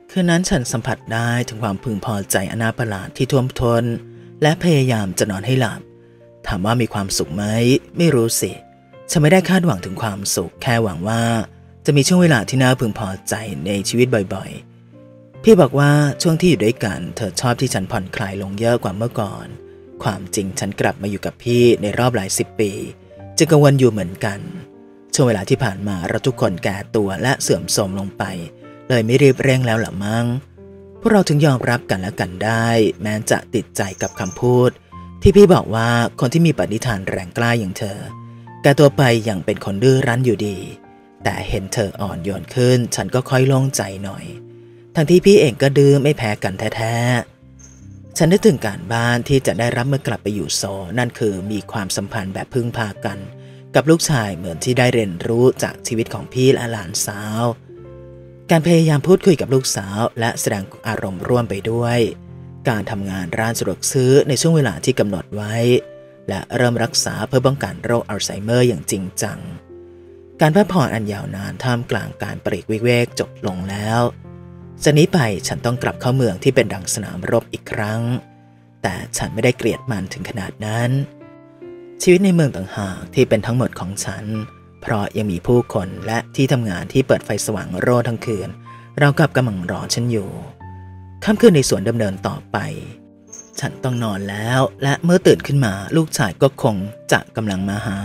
คืนนั้นฉันสัมผัสได้ถึงความพึงพอใจอนาประหลาดที่ท่วมท้นและพยายามจะนอนให้หลับถามว่ามีความสุขไหมไม่รู้สิฉันไม่ได้คาดหวังถึงความสุขแค่หวังว่าจะมีช่วงเวลาที่น่าพึงพอใจในชีวิตบ่อยๆพี่บอกว่าช่วงที่อยู่ด้วยกันเธอชอบที่ฉันผ่อนคลายลงเยอะกว่าเมื่อก่อนความจริงฉันกลับมาอยู่กับพี่ในรอบหลาย10 ปีจึงกังวลอยู่เหมือนกันช่วงเวลาที่ผ่านมาเราทุกคนแก่ตัวและเสื่อมโทรมลงไปเลยไม่รีบเร่งแล้วหรอมั้งพวกเราถึงยอมรับกันและกันได้แม้จะติดใจกับคำพูดที่พี่บอกว่าคนที่มีปณิธานแรงกล้าอย่างเธอแก่ตัวไปอย่างเป็นคนดื้อรั้นอยู่ดีแต่เห็นเธออ่อนโยนขึ้นฉันก็ค่อยโล่งใจหน่อยทั้งที่พี่เองก็ดื้อไม่แพ้กันแท้ๆฉันนึกถึงการบ้านที่จะได้รับเมื่อกลับไปอยู่โซลนั่นคือมีความสัมพันธ์แบบพึ่งพากันกับลูกชายเหมือนที่ได้เรียนรู้จากชีวิตของพี่และหลานสาวการพยายามพูดคุยกับลูกสาวและแสดงอารมณ์ร่วมไปด้วยการทำงานร้านสะดวกซื้อในช่วงเวลาที่กำหนดไว้และเริ่มรักษาเพื่อป้องกันโรคอัลไซเมอร์อย่างจริงจังการพักผ่อนอันยาวนานท่ามกลางการปลีกวิเวกจบลงแล้วจากนี้ไปฉันต้องกลับเข้าเมืองที่เป็นดังสนามรบอีกครั้งแต่ฉันไม่ได้เกลียดมันถึงขนาดนั้นชีวิตในเมืองต่างหากที่เป็นทั้งหมดของฉันเพราะยังมีผู้คนและที่ทำงานที่เปิดไฟสว่างโร่ทั้งคืนเรากับกำลังรอฉันอยู่ค่ำคืนในสวนดำเนินต่อไปฉันต้องนอนแล้วและเมื่อตื่นขึ้นมาลูกชายก็คงจะกำลังมาหา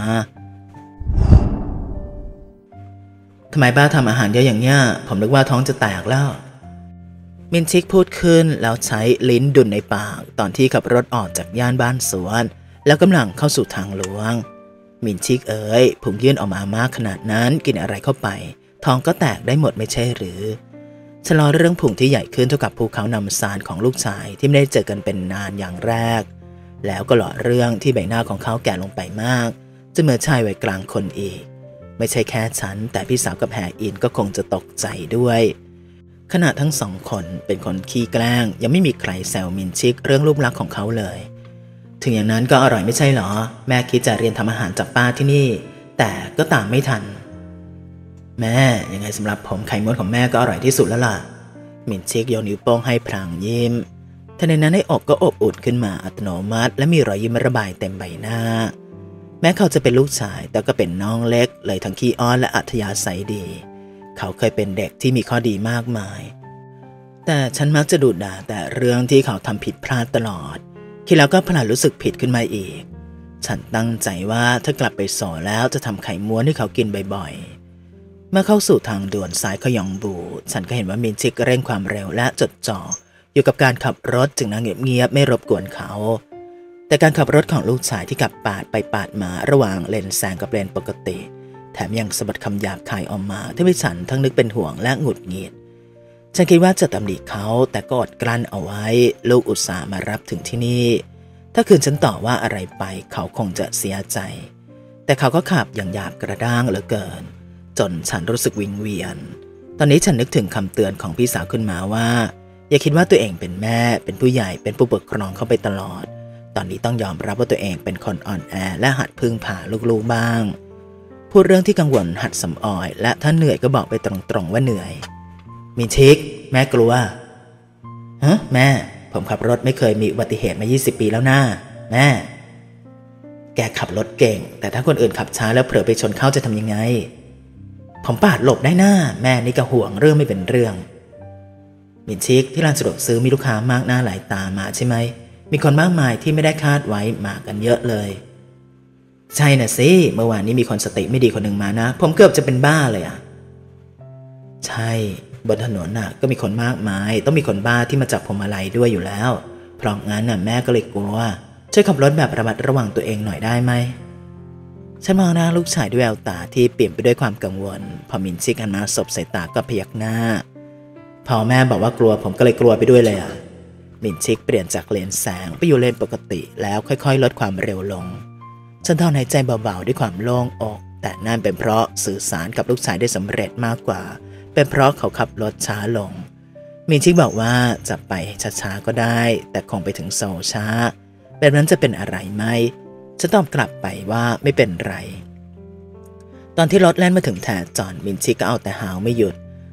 ทำไมบ้าทำอาหารเยอะอย่างเงี้ยผมนึกว่าท้องจะแตกแล้วมินชิกพูดขึ้นแล้วใช้ลิ้นดุลในปากตอนที่ขับรถออกจากย่านบ้านสวนแล้วกำลังเข้าสู่ทางหลวงมินชิกเอ๋ยพุงยื่นออกมามากขนาดนั้นกินอะไรเข้าไปท้องก็แตกได้หมดไม่ใช่หรือฉันรอเรื่องพุงที่ใหญ่ขึ้นเท่ากับภูเขานำซานของลูกชายที่ไม่ได้เจอกันเป็นนานอย่างแรกแล้วก็หล่อเรื่องที่ใบหน้าของเขาแก่ลงไปมากจะเหมือนชายวัยกลางคนอีกไม่ใช่แค่ฉันแต่พี่สาวกับแฮอินก็คงจะตกใจด้วยขณะทั้งสองคนเป็นคนขี้แกล้งยังไม่มีใครแซวมินชิกเรื่องรูปลักษณ์ของเขาเลยถึงอย่างนั้นก็อร่อยไม่ใช่หรอแม่คิดจะเรียนทำอาหารจากป้าที่นี่แต่ก็ตามไม่ทันแม่ยังไงสำหรับผมไข่ม้วนของแม่ก็อร่อยที่สุดแล้วล่ะมินชิกโยนนิ้วโป้งให้พลางยิ้มทันใดนั้นในอกก็อบอุ่นขึ้นมาอัตโนมัติและมีรอยยิ้มระบายเต็มใบหน้าแม้เขาจะเป็นลูกชายแต่ก็เป็นน้องเล็กเลยทั้งขี้อ้อนและอัธยาศัยดีเขาเคยเป็นเด็กที่มีข้อดีมากมายแต่ฉันมักจะดุด่าแต่เรื่องที่เขาทำผิดพลาดตลอดคิดแล้วก็พลันรู้สึกผิดขึ้นมาอีกฉันตั้งใจว่าถ้ากลับไปสอนแล้วจะทำไข่ม้วนให้เขากินบ่อยๆเมื่อเข้าสู่ทางด่วนสายขยองบูฉันก็เห็นว่ามินชิกเร่งความเร็วและจดจ่ออยู่กับการขับรถจึงนั่งเงียบๆไม่รบกวนเขาแต่การขับรถของลูกชายที่ขับปาดไปปาดมาระหว่างเลนแซงกับเลนปกติแถมยังสะบัดคำหยาบคายออกมาที่ให้ฉันทั้งนึกเป็นห่วงและหงุดหงิดฉันคิดว่าจะตำหนิเขาแต่ก็อดกลั้นเอาไว้ลูกอุตส่าห์มารับถึงที่นี่ถ้าคืนฉันต่อว่าอะไรไปเขาคงจะเสียใจแต่เขาก็ขับอย่างหยาบกระด้างเหลือเกินจนฉันรู้สึกวิงเวียนตอนนี้ฉันนึกถึงคำเตือนของพี่สาวขึ้นมาว่าอย่าคิดว่าตัวเองเป็นแม่เป็นผู้ใหญ่เป็นผู้ปกครองเข้าไปตลอดตอนนี้ต้องยอมรับว่าตัวเองเป็นคนอ่อนแอและหัดพึ่งพาลูกๆบ้างพูดเรื่องที่กังวลหัดสำออยและถ้าเหนื่อยก็บอกไปตรงๆว่าเหนื่อยมินชิกแม่กลัวฮะแม่ผมขับรถไม่เคยมีอุบัติเหตุมา20 ปีแล้วนะแม่แกขับรถเก่งแต่ถ้าคนอื่นขับช้าแล้วเผลอไปชนเข้าจะทำยังไงผมปาดหลบได้หน้าแม่นี่ก็ห่วงเรื่องไม่เป็นเรื่องมินชิกที่ร้านสะดวกซื้อมีลูกค้ามากหน้าหลายตามาใช่ไหมมีคนมากมายที่ไม่ได้คาดไว้มากันเยอะเลยใช่น่ะสิเมื่อวานนี้มีคนสติไม่ดีคนหนึ่งมานะผมเกือบจะเป็นบ้าเลยอ่ะใช่บนถนนน่ะก็มีคนมากมายต้องมีคนบ้าที่มาจับพวงมาลัยด้วยอยู่แล้วเพราะงั้นน่ะแม่ก็เลยกลัวช่วยขับรถแบบระมัดระวังตัวเองหน่อยได้ไหมฉันมองหน้าลูกชายด้วยแววตาที่เปลี่ยนไปด้วยความกังวลพอมินชิกหันมาสบสายตาก็พยักหน้าพอแม่บอกว่ากลัวผมก็เลยกลัวไปด้วยเลยอ่ะมินชิกเปลี่ยนจากเลนแซงไปอยู่เลนปกติแล้วค่อยๆลดความเร็วลงฉันถอนหายใจเบาๆด้วยความโล่งอกแต่นั่นเป็นเพราะสื่อสารกับลูกชายได้สำเร็จมากกว่าเป็นเพราะเขาขับรถช้าลงมินชิกบอกว่าจะไปช้าๆก็ได้แต่คงไปถึงโซลช้าแบบนั้นจะเป็นอะไรไหมฉันตอบกลับไปว่าไม่เป็นไรตอนที่รถแล่นมาถึงแถวจอดมินชิกก็เอาแต่หาวไม่หยุด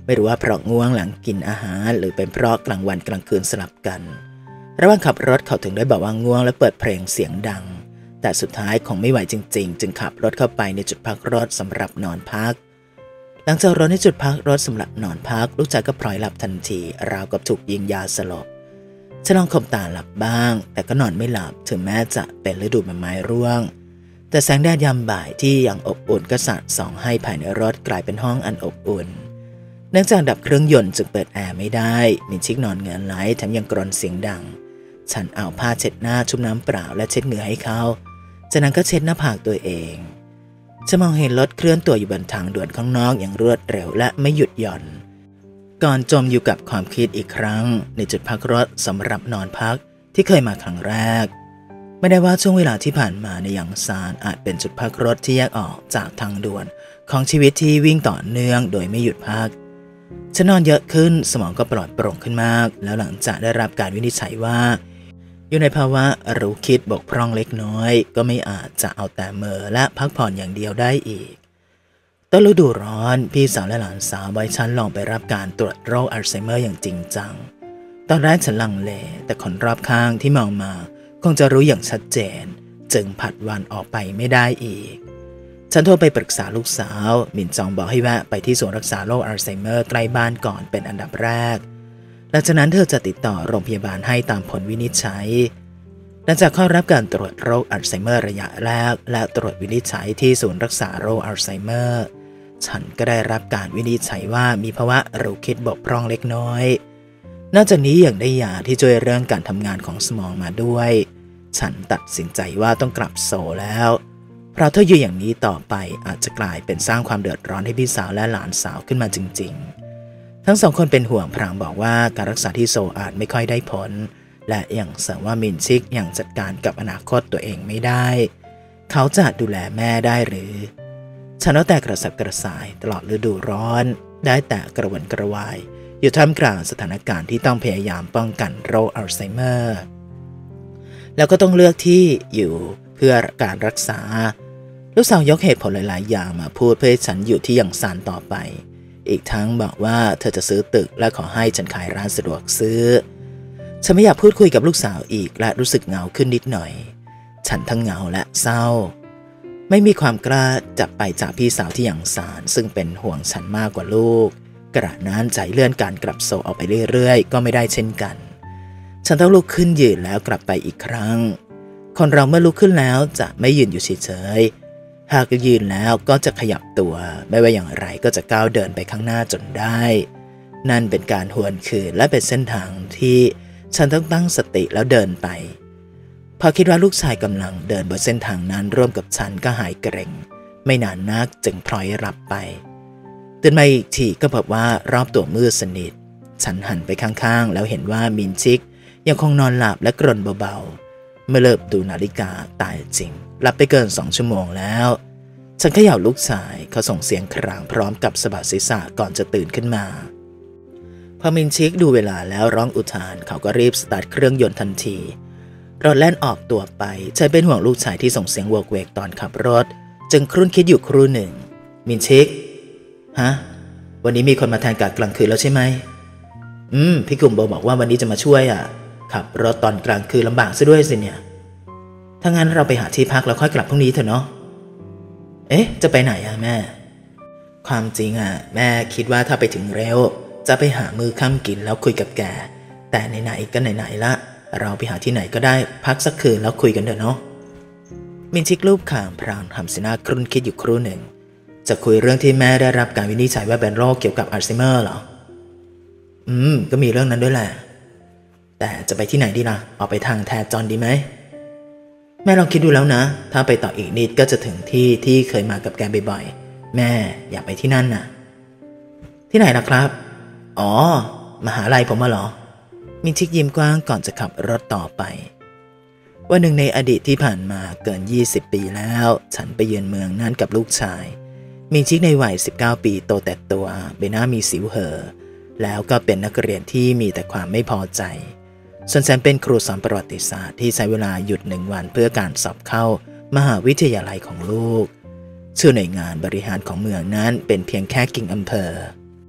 ไม่รู้ว่าเพราะง่วงหลังกินอาหารหรือเป็นเพราะกลางวันกลางคืนสลับกันระหว่างขับรถเขาถึงได้บอกว่าง่วงและเปิดเพลงเสียงดังแต่สุดท้ายคงไม่ไหวจริงๆจึงขับรถเข้าไปในจุดพักรถสำหรับนอนพักหลังจากรถในจุดพักรถสำหรับนอนพักลูกชายก็พลอยหลับทันทีราวกับถูกยิงยาสลบฉันลองข่มตาหลับบ้างแต่ก็นอนไม่หลับถึงแม้จะเป็นฤดูใบไม้ร่วงแต่แสงแดดยามบ่ายที่ยังอบอุ่นก็สาดส่องให้ภายในรถกลายเป็นห้องอันอบอุ่นเนื่องจากดับเครื่องยนต์จึงเปิดแอร์ไม่ได้มินชิกนอนเหงื่อไหลแถมยังกรนเสียงดังฉันเอาผ้าเช็ดหน้าชุบน้ำเปล่าและเช็ดเหงื่อให้เขาจากนั้นก็เช็ดหน้าผากตัวเองฉันมองเห็นรถเคลื่อนตัวอยู่บนทางด่วนข้างนอกอย่างรวดเร็วและไม่หยุดหย่อนก่อนจมอยู่กับความคิดอีกครั้งในจุดพักรถสำหรับนอนพักที่เคยมาครั้งแรกไม่ได้ว่าช่วงเวลาที่ผ่านมาในหยางซานอาจเป็นจุดพักรถที่แยกออกจากทางด่วนของชีวิตที่วิ่งต่อเนื่องโดยไม่หยุดพักฉันนอนเยอะขึ้นสมองก็ปลอดโปร่งขึ้นมากแล้วหลังจากได้รับการวินิจฉัยว่าอยู่ในภาวะรู้คิดบกพร่องเล็กน้อยก็ไม่อาจจะเอาแต่เมื่อและพักผ่อนอย่างเดียวได้อีกต้นฤดูร้อนพี่สาวและหลานสาวไว้ฉันลองไปรับการตรวจโรคอัลไซเมอร์อย่างจริงจังตอนแรกฉันลังเลแต่คนรอบข้างที่มองมาคงจะรู้อย่างชัดเจนจึงผัดวันออกไปไม่ได้อีกฉันโทรไปปรึกษาลูกสาวมินจองบอกให้แวะไปที่ศูนย์รักษาโรคอัลไซเมอร์ใกล้บ้านก่อนเป็นอันดับแรกหลังจากนั้นเธอจะติดต่อโรงพยาบาลให้ตามผลวินิจฉัยหลังจากเข้ารับการตรวจโรคอัลไซเมอร์ระยะแรกและตรวจวินิจฉัยที่ศูนย์รักษาโรคอัลไซเมอร์ฉันก็ได้รับการวินิจฉัยว่ามีภาวะรู้คิดบกพร่องเล็กน้อยนอกจากนี้ยังได้ยาที่ช่วยเรื่องการทำงานของสมองมาด้วยฉันตัดสินใจว่าต้องกลับโซลแล้วเพราะถ้าอยู่อย่างนี้ต่อไปอาจจะกลายเป็นสร้างความเดือดร้อนให้พี่สาวและหลานสาวขึ้นมาจริงๆทั้งสองคนเป็นห่วงพรางบอกว่าการรักษาที่โซลอาจไม่ค่อยได้ผลและยังเสริมว่ามินชิกยังจัดการกับอนาคตตัวเองไม่ได้เขาจะดูแลแม่ได้หรือฉันเอาแต่กระสับกระส่ายตลอดฤดูร้อนได้แต่กระวนกระวายอยู่ท่ามกลางสถานการณ์ที่ต้องพยายามป้องกันโรคอัลไซเมอร์แล้วก็ต้องเลือกที่อยู่เพื่อการรักษาลูกสาวยกเหตุผลหลายๆอย่างมาพูดเพื่อให้ฉันอยู่ที่หยางซานต่อไปอีกทั้งบอกว่าเธอจะซื้อตึกและขอให้ฉันขายร้านสะดวกซื้อฉันไม่อยากพูดคุยกับลูกสาวอีกและรู้สึกเหงาขึ้นนิดหน่อยฉันทั้งเหงาและเศร้าไม่มีความกล้าจะไปจากพี่สาวที่หยางซานซึ่งเป็นห่วงฉันมากกว่าลูกกระนั้นใจเลื่อนการกลับโซออกไปเรื่อยๆก็ไม่ได้เช่นกันฉันต้องลุกขึ้นยืนแล้วกลับไปอีกครั้งคนเราเมื่อลุกขึ้นแล้วจะไม่ยืนอยู่เฉยๆหากยืนแล้วก็จะขยับตัวไม่ว่าอย่างไรก็จะก้าวเดินไปข้างหน้าจนได้นั่นเป็นการหวนคืนและเป็นเส้นทางที่ฉันต้องตั้งสติแล้วเดินไปพอคิดว่าลูกชายกำลังเดินบนเส้นทางนั้นร่วมกับฉันก็หายเกร็งไม่นานนักจึงพลอยหลับไปตื่นมาอีกทีก็พบว่ารอบตัวมืดสนิทฉันหันไปข้างๆแล้วเห็นว่ามินชิกยังคงนอนหลับและกรนเบาๆเมื่อเลิกดูนาฬิกาตายจริงหลับไปเกิน2 ชั่วโมงแล้วฉันเขย่าลูกชายเขาส่งเสียงครางพร้อมกับสะบัดศีรษะก่อนจะตื่นขึ้นมาพอมินชิกดูเวลาแล้วร้องอุทานเขาก็รีบสตาร์ทเครื่องยนต์ทันทีรถแล่นออกตัวไปฉันเป็นห่วงลูกชายที่ส่งเสียงโวกเวกตอนขับรถจึงครุ่นคิดอยู่ครู่หนึ่งมินชิกฮะวันนี้มีคนมาแทนกะกลางคืนแล้วใช่ไหมพี่กลุ่มบอกว่าวันนี้จะมาช่วยขับรถตอนกลางคืนลำบากซะด้วยสิเนี่ยถ้างั้นเราไปหาที่พักแล้วค่อยกลับพรุ่งนี้เถอะเนาะจะไปไหนแม่ความจริงแม่คิดว่าถ้าไปถึงเร็วจะไปหามื้อค่ำกินแล้วคุยกับแกแต่ไหนๆก็ไหนๆละเราไปหาที่ไหนก็ได้พักสักคืนแล้วคุยกันเถอะเนาะมินชิกรูปขางพรางทำสีหน้าครุ่นคิดอยู่ครู่หนึ่งจะคุยเรื่องที่แม่ได้รับการวินิจฉัยว่าเป็นโรคเกี่ยวกับอัลไซเมอร์เหรอก็มีเรื่องนั้นด้วยแหละแต่จะไปที่ไหนดีล่ะออกไปทางแทจอนดีไหมแม่ลองคิดดูแล้วนะถ้าไปต่ออีกนิดก็จะถึงที่เคยมากับแกบ่อยๆแม่อยากไปที่นั่นน่ะที่ไหนล่ะครับอ๋อมหาลัยผมเหรอมินชิกยิ้มกว้างก่อนจะขับรถต่อไปวันหนึ่งในอดีตที่ผ่านมาเกิน20 ปีแล้วฉันไปเยือนเมืองนั้นกับลูกชายมินชิกในวัย19 ปีโตแต่ตัวใบหน้ามีสิวเห่อแล้วก็เป็นนักเรียนที่มีแต่ความไม่พอใจส่วนฉันเป็นครูสอนประวัติศาสตร์ที่ใช้เวลาหยุด1 วันเพื่อการสอบเข้ามหาวิทยาลัยของลูกชื่อหน่วยงานบริหารของเมืองนั้นเป็นเพียงแค่กิ่งอำเภอ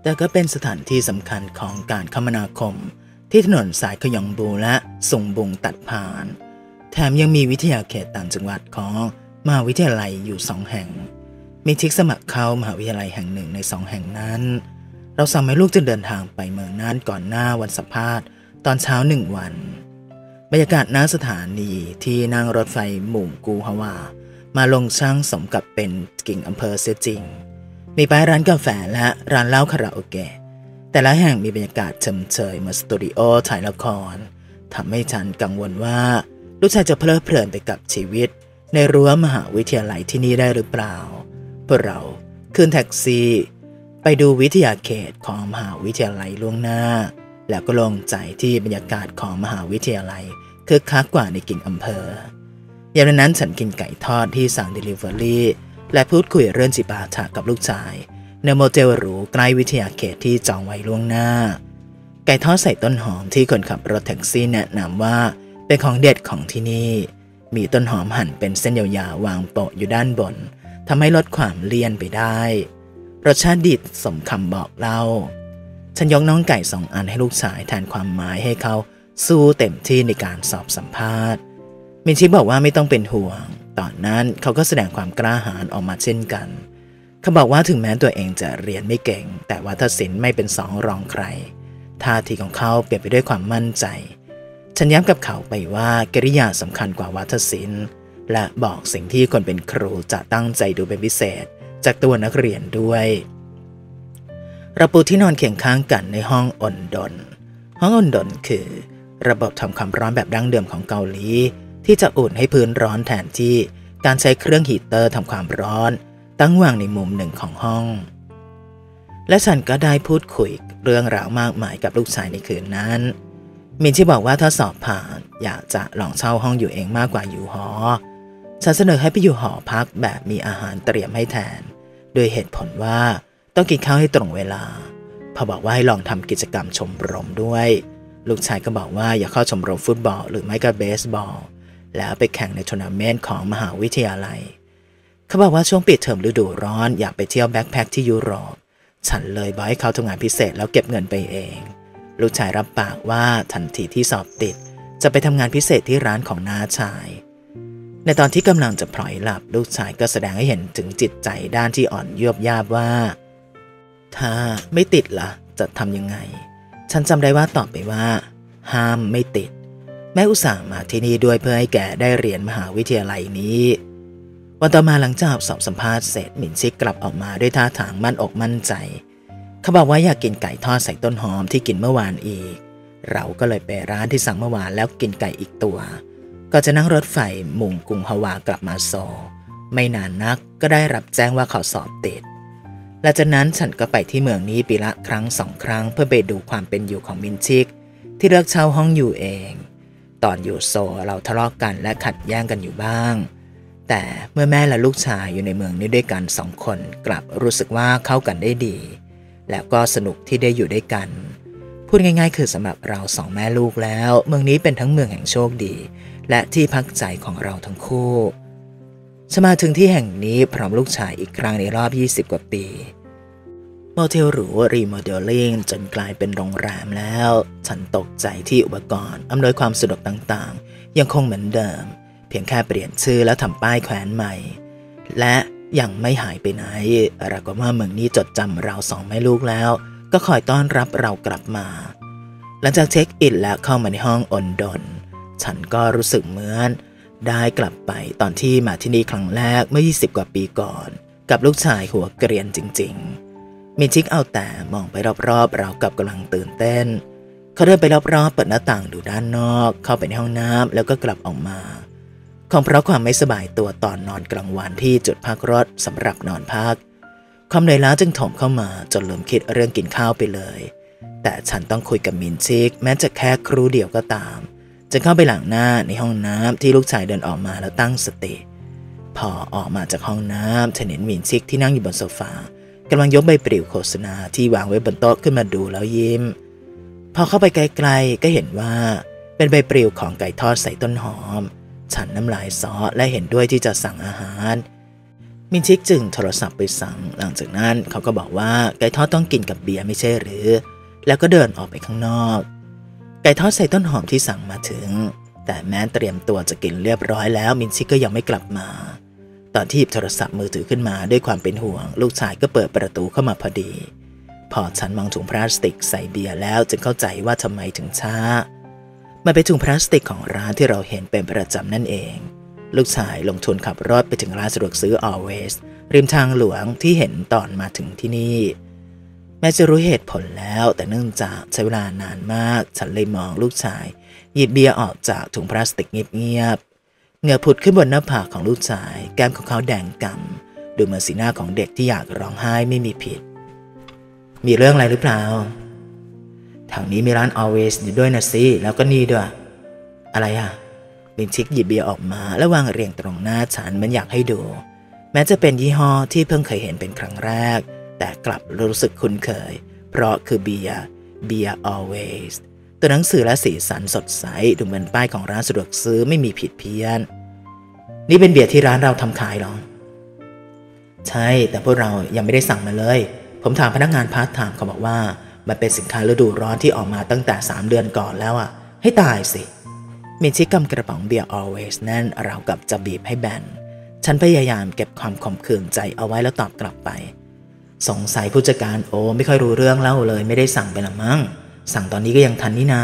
แต่ก็เป็นสถานที่สำคัญของการคมนาคมที่ถนนสายขยองบูและสุงบุงตัดผ่านแถมยังมีวิทยาเขตต่างจังหวัดของมหาวิทยาลัยอยู่2 แห่งมีทิกสมัครเข้ามหาวิทยาลัยแห่งหนึ่งใน2 แห่งนั้นเราสั่งให้ลูกจะเดินทางไปเมืองนั้นก่อนหน้าวันสัมภาษณ์ตอนเช้า1 วันบรรยากาศณสถานีที่นั่งรถไฟหมู่กูฮาวามาลงช่างสมกับเป็นกิ่งอำเภอเสียจริงมีป้ายร้านกาแฟและร้านเหล้าคาราโอเกะแต่ละแห่งมีบรรยากาศเฉมเฉยเหมือนสตูดิโอถ่ายละครทำให้ฉันกังวลว่าลูกชายจะเพลิดเพลินไปกับชีวิตในรั้วมหาวิทยาลัยที่นี่ได้หรือเปล่าพวกเราขึ้นแท็กซี่ไปดูวิทยาเขตของมหาวิทยาลัยล่วงหน้าแล้วก็ลงใจที่บรรยากาศของมหาวิทยาลัยคึกคักกว่าในกิ่งอำเภอยามนั้นฉันกินไก่ทอดที่สั่ง Delivery และพูดคุยเรื่องจิปาถะกับลูกชายในโมเตลหรูใกล้วิทยาเขตที่จองไว้ล่วงหน้าไก่ทอดใส่ต้นหอมที่คนขับรถแท็กซี่แนะนำว่าเป็นของเด็ดของที่นี่มีต้นหอมหั่นเป็นเส้นยาวๆวางโปะอยู่ด้านบนทำให้ลดความเลี่ยนไปได้รสชาติดีสมคำบอกเล่าฉันยกน้องไก่2 อันให้ลูกชายแทนความหมายให้เขาสู้เต็มที่ในการสอบสัมภาษณ์มินชิบอกว่าไม่ต้องเป็นห่วงตอนนั้นเขาก็แสดงความกล้าหาญออกมาเช่นกันเขาบอกว่าถึงแม้ตัวเองจะเรียนไม่เก่งแต่ว่าทัศิลป์ไม่เป็น2 รองใครท่าทีของเขาเปลี่ยนไปด้วยความมั่นใจฉันย้ำกับเขาไปว่ากริยาสำคัญกว่าวัฒนศิลป์และบอกสิ่งที่คนเป็นครูจะตั้งใจดูเป็นพิเศษจากตัวนักเรียนด้วยเราปูที่นอนเคียงข้างกันในห้องอนดนห้องอนดนคือระบบทำความร้อนแบบดั้งเดิมของเกาหลีที่จะอุ่นให้พื้นร้อนแทนที่การใช้เครื่องฮีตเตอร์ทำความร้อนตั้งวางในมุมหนึ่งของห้องและฉันก็ได้พูดคุยเรื่องราวมากมายกับลูกชายในคืนนั้นมินที่บอกว่าถ้าสอบผ่านอยากจะลองเช่าห้องอยู่เองมากกว่าอยู่หอฉันเสนอให้ไปอยู่หอพักแบบมีอาหารเตรียมให้แทนโดยเหตุผลว่าต้องกินข้าวให้ตรงเวลาพอบอกว่าให้ลองทำกิจกรรมชมรมด้วยลูกชายก็บอกว่าอยากเข้าชมรมฟุตบอลหรือไม่ก็เบสบอลแล้วไปแข่งในทัวร์นาเมนต์ของมหาวิทยาลัยเขาบอกว่าช่วงปิดเทอมฤดูร้อนอยากไปเที่ยวแบ็คแพ็คที่ยุโรปฉันเลยบอกให้เขาทำงานพิเศษแล้วเก็บเงินไปเองลูกชายรับปากว่าทันทีที่สอบติดจะไปทำงานพิเศษที่ร้านของน้าชายในตอนที่กำลังจะพลอยหลับลูกชายก็แสดงให้เห็นถึงจิตใจด้านที่อ่อนยวบยาบว่าถ้าไม่ติดล่ะจะทำยังไงฉันจำได้ว่าตอบไปว่าห้ามไม่ติดแม่อุตส่าห์มาที่นี่ด้วยเพื่อให้แกได้เรียนมหาวิทยาลัยนี้วันต่อมาหลังจากสอบสัมภาษณ์เสร็จหมินชิกกลับออกมาด้วยท่าทางมั่นอกมั่นใจเขาบอกว่าอยากกินไก่ทอดใส่ต้นหอมที่กินเมื่อวานอีกเราก็เลยไปร้านที่สั่งเมื่อวานแล้วกินไก่อีกตัวก็จะนั่งรถไฟมุ่งกรุงฮาวากลับมาโซลไม่นานนักก็ได้รับแจ้งว่าเขาสอบติดหลังจากนั้นฉันก็ไปที่เมืองนี้ปีละครั้ง2 ครั้งเพื่อไปดูความเป็นอยู่ของมินชิกที่เลือกเช่าห้องอยู่เองตอนอยู่โซลเราทะเลาะกันและขัดแย้งกันอยู่บ้างแต่เมื่อแม่และลูกชายอยู่ในเมืองนี้ด้วยกัน2 คนกลับรู้สึกว่าเข้ากันได้ดีแล้วก็สนุกที่ได้อยู่ด้วยกันพูดง่ายๆคือสำหรับเรา2 แม่ลูกแล้วเมืองนี้เป็นทั้งเมืองแห่งโชคดีและที่พักใจของเราทั้งคู่ฉันมาถึงที่แห่งนี้พร้อมลูกชายอีกครั้งในรอบ20 กว่าปีโมเทลหรูรีโมเดลลิ่งจนกลายเป็นโรงแรมแล้วฉันตกใจที่อุปกรณ์อำนวยความสะดวกต่างๆยังคงเหมือนเดิมเพียงแค่เปลี่ยนชื่อและทำป้ายแขวนใหม่และยังไม่หายไปไหนเราก็ว่าเมืองนี้จดจำเรา2 แม่ลูกแล้วก็คอยต้อนรับเรากลับมาหลังจากเช็คอินและเข้ามาในห้องอนดนฉันก็รู้สึกเหมือนได้กลับไปตอนที่มาที่นี่ครั้งแรกเมื่อ20 กว่าปีก่อนกับลูกชายหัวเกรียนจริงๆมินชิกเอาแต่มองไปรอบๆเรากับกำลังตื่นเต้นเขาเดินไปรอบๆเปิดหน้าต่างดูด้านนอกเข้าไปในห้องน้ำแล้วก็กลับออกมาคงเพราะความไม่สบายตัวตอนนอนกลางวันที่จุดพักรถสำหรับนอนพักความเหนื่อยล้าจึงถมเข้ามาจนลืมคิดเรื่องกินข้าวไปเลยแต่ฉันต้องคุยกับมินชิกแม้จะแค่ครู่เดียวก็ตามจะเข้าไปล้างหน้าในห้องน้ำที่ลูกชายเดินออกมาแล้วตั้งสติพอออกมาจากห้องน้ำฉันเห็นมินชิกที่นั่งอยู่บนโซฟากำลังยกใบปลิวโฆษณาที่วางไว้บนโต๊ะขึ้นมาดูแล้วยิ้มพอเข้าไปไกลๆก็เห็นว่าเป็นใบปลิวของไก่ทอดใส่ต้นหอมฉันน้ำลายซอและเห็นด้วยที่จะสั่งอาหารมินชิกจึงโทรศัพท์ไปสั่งหลังจากนั้นเขาก็บอกว่าไก่ทอดต้องกินกับเบียร์ไม่ใช่หรือแล้วก็เดินออกไปข้างนอกไก่ทอดใส่ต้นหอมที่สั่งมาถึงแต่แม้เตรียมตัวจะกินเรียบร้อยแล้วมินชิกก็ยังไม่กลับมาตอนที่หยิบโทรศัพท์มือถือขึ้นมาด้วยความเป็นห่วงลูกชายก็เปิดประตูเข้ามาพอดีพอฉันมองถุงพลาสติกใส่เบียร์แล้วจึงเข้าใจว่าทำไมถึงช้ามันเป็นถุงพลาสติกของร้านที่เราเห็นเป็นประจำนั่นเองลูกชายลงทุนขับรถไปถึงร้านสะดวกซื้อ Always ริมทางหลวงที่เห็นตอนมาถึงที่นี่แม้จะรู้เหตุผลแล้วแต่เนื่องจากใช้เวลานานมากฉันเลยมองลูกชายหยิบเบียร์ออกจากถุงพลาสติกเงียบๆเหงื่อผุดขึ้นบนหน้าผากของลูกชายแก้มของเขาแดงก่ำดูเหมือนสีหน้าของเด็กที่อยากร้องไห้ไม่มีผิดมีเรื่องอะไรหรือเปล่าแถวนี้มีร้าน Always อยู่ด้วยนะสิแล้วก็นี่ด้วยอะไรอ่ะมินชิกหยิบเบียร์ออกมาแล้ววางเรียงตรงหน้าฉันมันอยากให้ดูแม้จะเป็นยี่ห้อที่เพิ่งเคยเห็นเป็นครั้งแรกแต่กลับรู้สึกคุ้นเคยเพราะคือเบียร์ Always ตัวหนังสือและสีสันสดใสดูเหมือนป้ายของร้านสะดวกซื้อไม่มีผิดเพี้ยนนี่เป็นเบียร์ที่ร้านเราทำขายหรอใช่แต่พวกเรายังไม่ได้สั่งมาเลยผมถามพนักงานพาร์ทไทม์เขาบอกว่ามันเป็นสินค้าฤดูร้อนที่ออกมาตั้งแต่3 เดือนก่อนแล้วอ่ะให้ตายสิมินชิกกำกระป๋องเบียร์ Always แน่นราวกับจะบีบให้แบนฉันพยายามเก็บความขมขื่นใจเอาไว้แล้วตอบกลับไปสงสัยผู้จัดการโอไม่ค่อยรู้เรื่องเล่าเลยไม่ได้สั่งไปละมั้งสั่งตอนนี้ก็ยังทันนี่นา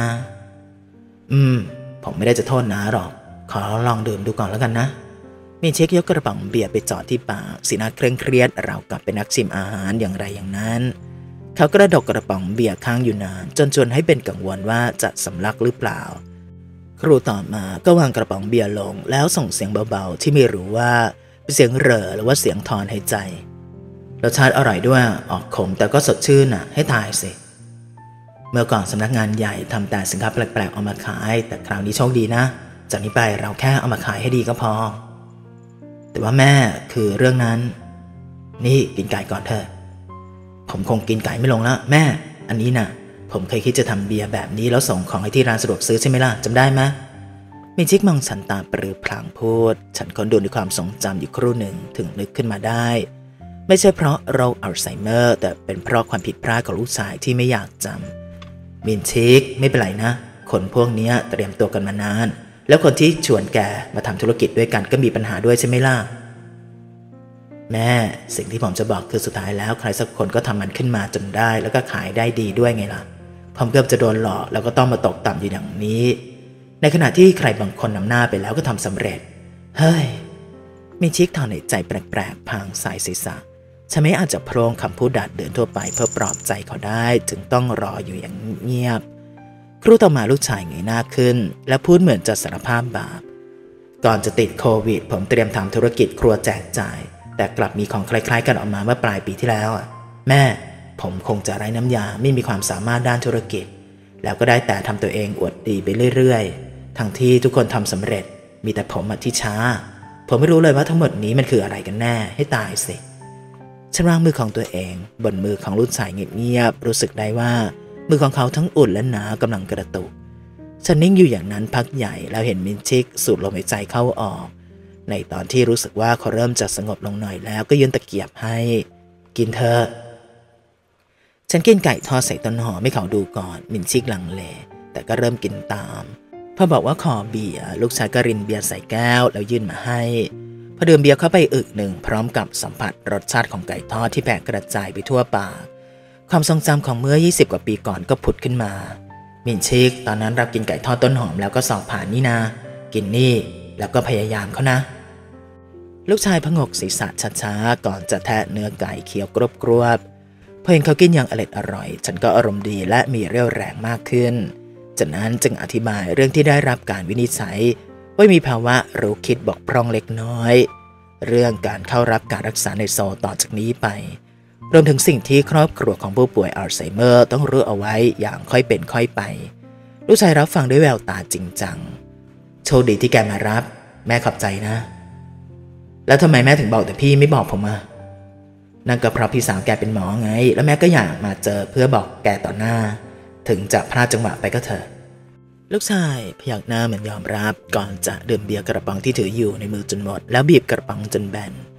ผมไม่ได้จะโทษนะหรอกขอลองดื่มดูก่อนแล้วกันนะมินชิกยกกระป๋องเบียร์ไปจอดที่ปากสีหน้าเคร่งเครียดราวกับเป็นนักชิมอาหารอย่างไรอย่างนั้นเขากระดกกระป๋องเบียร์ค้างอยู่นานจนชวนให้เป็นกังวลว่าจะสำลักหรือเปล่าครูต่อมาก็วางกระป๋องเบียร์ลงแล้วส่งเสียงเบาๆที่ไม่รู้ว่าเป็นเสียงเหร่อหรือว่าเสียงถอนหายใจรสชาติอร่อยด้วยออกขมแต่ก็สดชื่นน่ะให้ตายสิเมื่อก่อนสำนักงานใหญ่ทำแต่สินค้าแปลกๆเอามาขายแต่คราวนี้โชคดีนะจากนี้ไปเราแค่เอามาขายให้ดีก็พอแต่ว่าแม่คือเรื่องนั้นนี่กินไก่ก่อนเถอะผมคงกินไก่ไม่ลงแล้วแม่อันนี้น่ะผมเคยคิดจะทำเบียร์แบบนี้แล้วส่งของให้ที่ร้านสะดวกซื้อใช่ไหมล่ะจำได้ไหมมินชิกมองฉันตาปรือพลางพูดฉันค้นดูในความทรงจำอยู่ครู่หนึ่งถึงนึกขึ้นมาได้ไม่ใช่เพราะโรคอัลไซเมอร์แต่เป็นเพราะความผิดพลาดของลูกชายที่ไม่อยากจำมินชิกไม่เป็นไรนะคนพวกนี้เตรียมตัวกันมานานแล้วคนที่ชวนแกมาทำธุรกิจด้วยกันก็มีปัญหาด้วยใช่ไหมล่ะแม่สิ่งที่ผมจะบอกคือสุดท้ายแล้วใครสักคนก็ทำมันขึ้นมาจนได้แล้วก็ขายได้ดีด้วยไงล่ะผมเกือบจะโดนหลอกแล้วก็ต้องมาตกต่ำอยู่อย่างนี้ในขณะที่ใครบางคนนำหน้าไปแล้วก็ทำสำเร็จเฮ้ยมินชิกถอนหายใจแปลกๆพางสายศีรษะฉันไม่อาจจะโพร่งคำพูดดาดเดินทั่วไปเพื่อปลอบใจเขาได้จึงต้องรออยู่อย่างเงียบครู่ต่อมาลูกชายเงยหน้าขึ้นและพูดเหมือนจะสารภาพบาปก่อนจะติดโควิดผมเตรียมทำธุรกิจครัวแจกจ่ายแต่กลับมีของคล้ายๆกันออกมาเมื่อปลายปีที่แล้วแม่ผมคงจะไร้น้ำยาไม่มีความสามารถด้านธุรกิจแล้วก็ได้แต่ทำตัวเองอวดดีไปเรื่อยๆทั้งที่ทุกคนทำสำเร็จมีแต่ผมที่ช้าผมไม่รู้เลยว่าทั้งหมดนี้มันคืออะไรกันแน่ให้ตายสิฉันวางมือของตัวเองบนมือของลูกชายเงียบๆรู้สึกได้ว่ามือของเขาทั้งอุ่นและหนากำลังกระตุกฉันนิ่งอยู่อย่างนั้นพักใหญ่แล้วเห็นมินชิกสูดลมหายใจเข้าออกในตอนที่รู้สึกว่าเขาเริ่มจะสงบลงหน่อยแล้วก็ยื่นตะเกียบให้กินเถอะฉันกินไก่ทอดใส่ต้นหอมให้เขาดูก่อนมินชิกลังเลแต่ก็เริ่มกินตามพอบอกว่าขอเบียร์ลูกชายก็รินเบียร์ใส่แก้วแล้วยื่นมาให้พอดื่มเบียร์เข้าไปอึกหนึ่งพร้อมกับสัมผัสรสชาติของไก่ทอดที่แผ่กระจายไปทั่วปากความทรงจำของเมื่อ20 กว่าปีก่อนก็ผุดขึ้นมามินชิกตอนนั้นเรากินไก่ทอดต้นหอมแล้วก็สอบผ่านนี่นากินนี่แล้วก็พยายามเขานะลูกชายพงกศีรษะช้าๆก่อนจะแทะเนื้อไก่เคี้ยวกรวบพอเห็นเขากินอย่างอร่อยฉันก็อารมณ์ดีและมีเรี่ยวแรงมากขึ้นจากนั้นจึงอธิบายเรื่องที่ได้รับการวินิจฉัยว่ามีภาวะรู้คิดบกพร่องเล็กน้อยเรื่องการเข้ารับการรักษาในโซต่อจากนี้ไปรวมถึงสิ่งที่ครอบครัวของผู้ป่วยอัลไซเมอร์ต้องรู้เอาไว้อย่างค่อยเป็นค่อยไปลูกชายรับฟังด้วยแววตาจริงจังโชคดีที่แกมารับแม่ขอบใจนะแล้วทำไมแม่ถึงบอกแต่พี่ไม่บอกผมนั่นก็เพราะพี่สาวแกเป็นหมอไงแล้วแม่ก็อยากมาเจอเพื่อบอกแกต่อหน้าถึงจะพลาดจังหวะไปก็เถอะลูกชายพยักหน้าเหมือนยอมรับก่อนจะดื่มเบียร์กระป๋องที่ถืออยู่ในมือจนหมดแล้วบีบกระป๋องจนแบน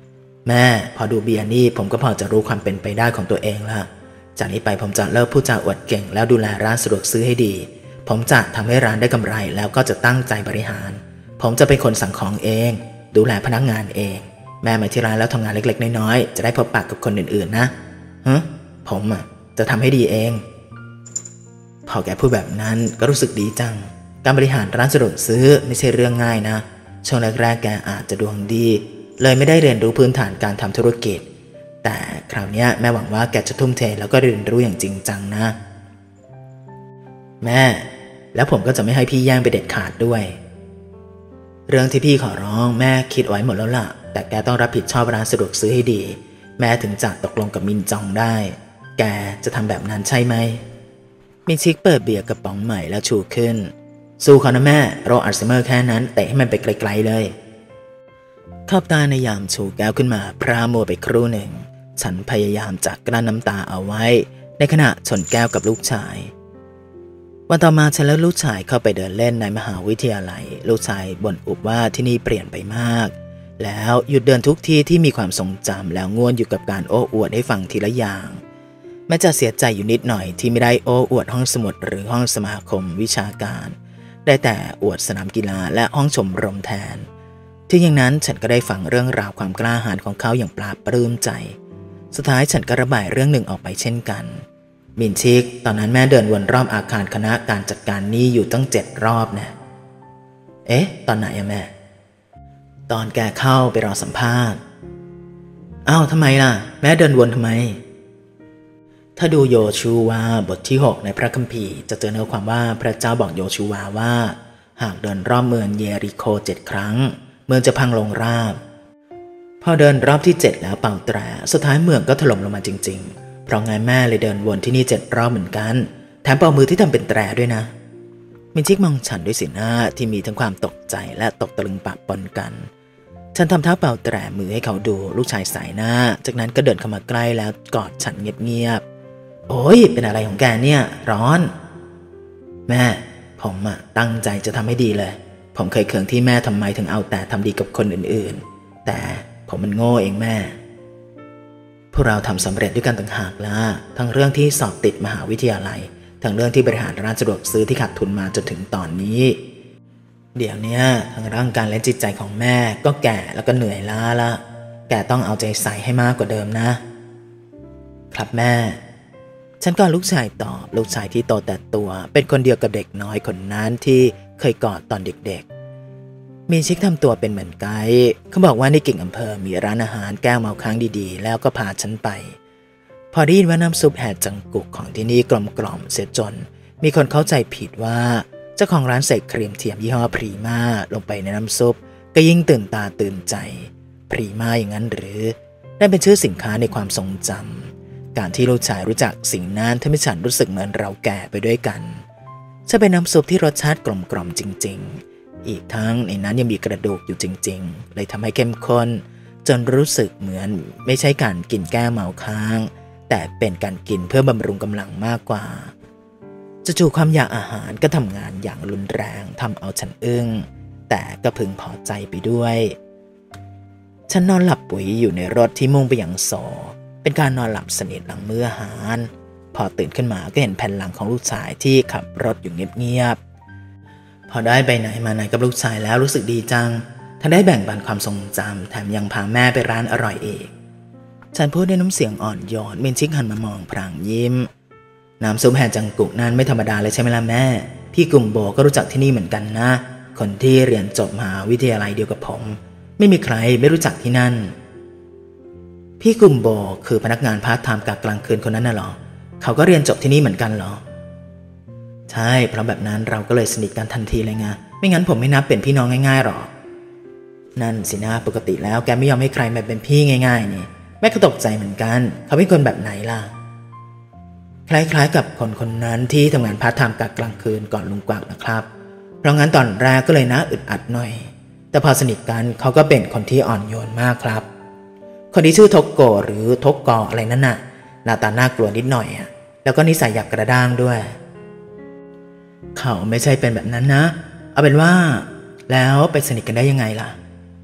แม่พอดูเบียร์นี่ผมก็พอจะรู้ความเป็นไปได้ของตัวเองละจากนี้ไปผมจะเลิกพูดจาอวดเก่งแล้วดูแลร้านสะดวกซื้อให้ดีผมจะทำให้ร้านได้กำไรแล้วก็จะตั้งใจบริหารผมจะเป็นคนสั่งของเองดูแลพนักงานเองแม่มาที่ร้านแล้วทำงานเล็กๆน้อยๆจะได้พบปะกับคนอื่นๆนะผมจะทำให้ดีเองพอแกพูดแบบนั้นก็รู้สึกดีจังการบริหารร้านสะดวกซื้อไม่ใช่เรื่องง่ายนะช่วงแรกๆแกอาจจะดวงดีเลยไม่ได้เรียนรู้พื้นฐานการทำธุรกิจแต่คราวนี้แม่หวังว่าแกจะทุ่มเทแล้วก็เรียนรู้อย่างจริงจังนะแม่แล้วผมก็จะไม่ให้พี่แย่งไปเด็ดขาดด้วยเรื่องที่พี่ขอร้องแม่คิดไว้หมดแล้วล่ะแต่แกต้องรับผิดชอบร้านสะดวกซื้อให้ดีแม่ถึงจะตกลงกับมินจองได้แกจะทำแบบนั้นใช่ไหมมินชิกเปิดเบียร์กระป๋องใหม่แล้วชูขึ้นสู้เขานะแม่โรคอัลไซเมอร์แค่นั้นเตะให้มันไปไกลๆเลยขอบตาในยามชูแก้วขึ้นมาพร่ามัวไปครู่หนึ่งฉันพยายามจะกลั้นน้ำตาเอาไว้ในขณะชนแก้วกับลูกชายวันต่อมาฉันและลูกชายเข้าไปเดินเล่นในมหาวิทยาลัยลูกชายบ่นอุบว่าที่นี่เปลี่ยนไปมากแล้วหยุดเดินทุกที่ที่มีความทรงจำแล้วง่วนอยู่กับการโอ้อวดให้ฟังทีละอย่างแม้จะเสียใจอยู่นิดหน่อยที่ไม่ได้โอ้อวดห้องสมุดหรือห้องสมาคมวิชาการได้แต่อวดสนามกีฬาและห้องชมรมแทนที่อย่างนั้นฉันก็ได้ฟังเรื่องราวความกล้าหาญของเขาอย่างปลาปลื้มใจสุดท้ายฉันก็ระบายเรื่องหนึ่งออกไปเช่นกันมินชิกตอนนั้นแม่เดินวนรอบอาคารคณะการจัดการหนี้อยู่ตั้ง7 รอบนะตอนไหนอะแม่ตอนแกเข้าไปรอสัมภาษณ์อ้าวทำไมล่ะแม่เดินวนทำไมถ้าดูโยชูวาบทที่6ในพระคัมภีร์จะเจอเนื้อความว่าพระเจ้าบอกโยชูวาว่าหากเดินรอบเมืองเยริโค7 ครั้งเมืองจะพังลงราบพอเดินรอบที่7แล้วเป่าแตรสุดท้ายเมืองก็ถล่มลงมาจริงๆเพราะไงแม่เลยเดินวนที่นี่7 รอบเหมือนกันแถมเป่ามือที่ทำเป็นแตรด้วยนะมินชิกมองฉันด้วยสีหน้าที่มีทั้งความตกใจและตกตะลึงปะปนกันฉันทำท่าเป่าแตรมือให้เขาดูลูกชายสายหน้าจากนั้นก็เดินเข้ามาใกล้แล้วกอดฉันเงียบๆโอ้ยเป็นอะไรของแกเนี่ยร้อนแม่ผมตั้งใจจะทำให้ดีเลยผมเคยเคืองที่แม่ทำไมถึงเอาแต่ทำดีกับคนอื่นๆแต่ผมมันโง่เองแม่พวกเราทำสำเร็จด้วยกันต่างหากล่ะทั้งเรื่องที่สอบติดมหาวิทยาลัยทั้งเรื่องที่บริหารร้านสะดวกซื้อที่ขาดทุนมาจนถึงตอนนี้เดี๋ยวนี้ทั้งร่างกายและจิตใจของแม่ก็แก่แล้วก็เหนื่อยล้าละแกต้องเอาใจใส่ให้มากกว่าเดิมนะครับแม่ฉันก็ลูกชายตอบลูกชายที่โตแต่ตัวเป็นคนเดียวกับเด็กน้อยคนนั้นที่เคยกอดตอนเด็กๆมีชิคทำตัวเป็นเหมือนไกด์เขาบอกว่าในกิ่งอำเภอมีร้านอาหารแก้วเมาค้างดีๆแล้วก็พาฉันไปพอได้ยินว่าน้ำซุปแห่จังกุกของที่นี่กลมๆเสียจนมีคนเข้าใจผิดว่าเจ้าของร้านใส่ครีมเทียมยี่ห้อพรีมาลงไปในน้ำซุปก็ยิ่งตื่นตาตื่นใจพรีมาอย่างนั้นหรือนั่นเป็นชื่อสินค้าในความทรงจำการที่ลูกชายรู้จักสิ่งนั้นทำให้ฉันรู้สึกเหมือนเราแก่ไปด้วยกันจะเป็นน้ำซุปที่รสชาติกลมๆจริงๆอีกทั้งในนั้นยังมีกระดูกอยู่จริงๆเลยทำให้เข้มข้นจนรู้สึกเหมือนไม่ใช่การกินแก้เมาค้างแต่เป็นการกินเพื่อบำรุงกำลังมากกว่าจู่ๆความอยากอาหารก็ทำงานอย่างรุนแรงทำเอาฉันอึ้งแต่ก็พึงพอใจไปด้วยฉันนอนหลับปุ๋ยอยู่ในรถที่มุ่งไปยังโซเป็นการนอนหลับสนิทหลังมื้ออาหารพอตื่นขึ้นมาก็เห็นแผ่นหลังของลูกชายที่ขับรถอยู่เงียบๆพอได้ไปไหนมาไหนกับลูกชายแล้วรู้สึกดีจังทั้งได้แบ่งปันความทรงจำแถมยังพาแม่ไปร้านอร่อยอีกฉันพูดด้วยน้ำเสียงอ่อนโยนมินชิกหันมามองพลางยิ้มน้ำซุปแห่จังกุกนั้นไม่ธรรมดาเลยใช่ไหมล่ะแม่พี่กุมโบก็รู้จักที่นี่เหมือนกันนะคนที่เรียนจบมหาวิทยาลัยเดียวกับผมไม่มีใครไม่รู้จักที่นั่นพี่กุมโบคือพนักงานพาร์ทไทม์กะกลางคืนคนนั้นน่ะหรอเขาก็เรียนจบที่นี่เหมือนกันเหรอใช่เพราะแบบนั้นเราก็เลยสนิทกันทันทีเลยไงไม่งั้นผมไม่นับเป็นพี่น้องง่ายๆหรอกนั่นสินะปกติแล้วแกไม่ยอมให้ใครมาเป็นพี่ง่ายๆนี่แม่ก็ตกใจเหมือนกันเขาเป็นคนแบบไหนล่ะคล้ายๆกับคนนั้นที่ทำงานพาร์ทไทม์กะกลางคืนก่อนลุงกวางนะครับเพราะงั้นตอนแรกก็เลยน่าอึดอัดหน่อยแต่พอสนิทกันเขาก็เป็นคนที่อ่อนโยนมากครับคนที่ชื่อทกโกหรือทกกออะไรนั่นน่ะหน้าตาน่ากลัวนิดหน่อยแล้วก็นิสัยหยาบกระด้างด้วยเขาไม่ใช่เป็นแบบนั้นนะเอาเป็นว่าแล้วไปสนิทกันได้ยังไงล่ะ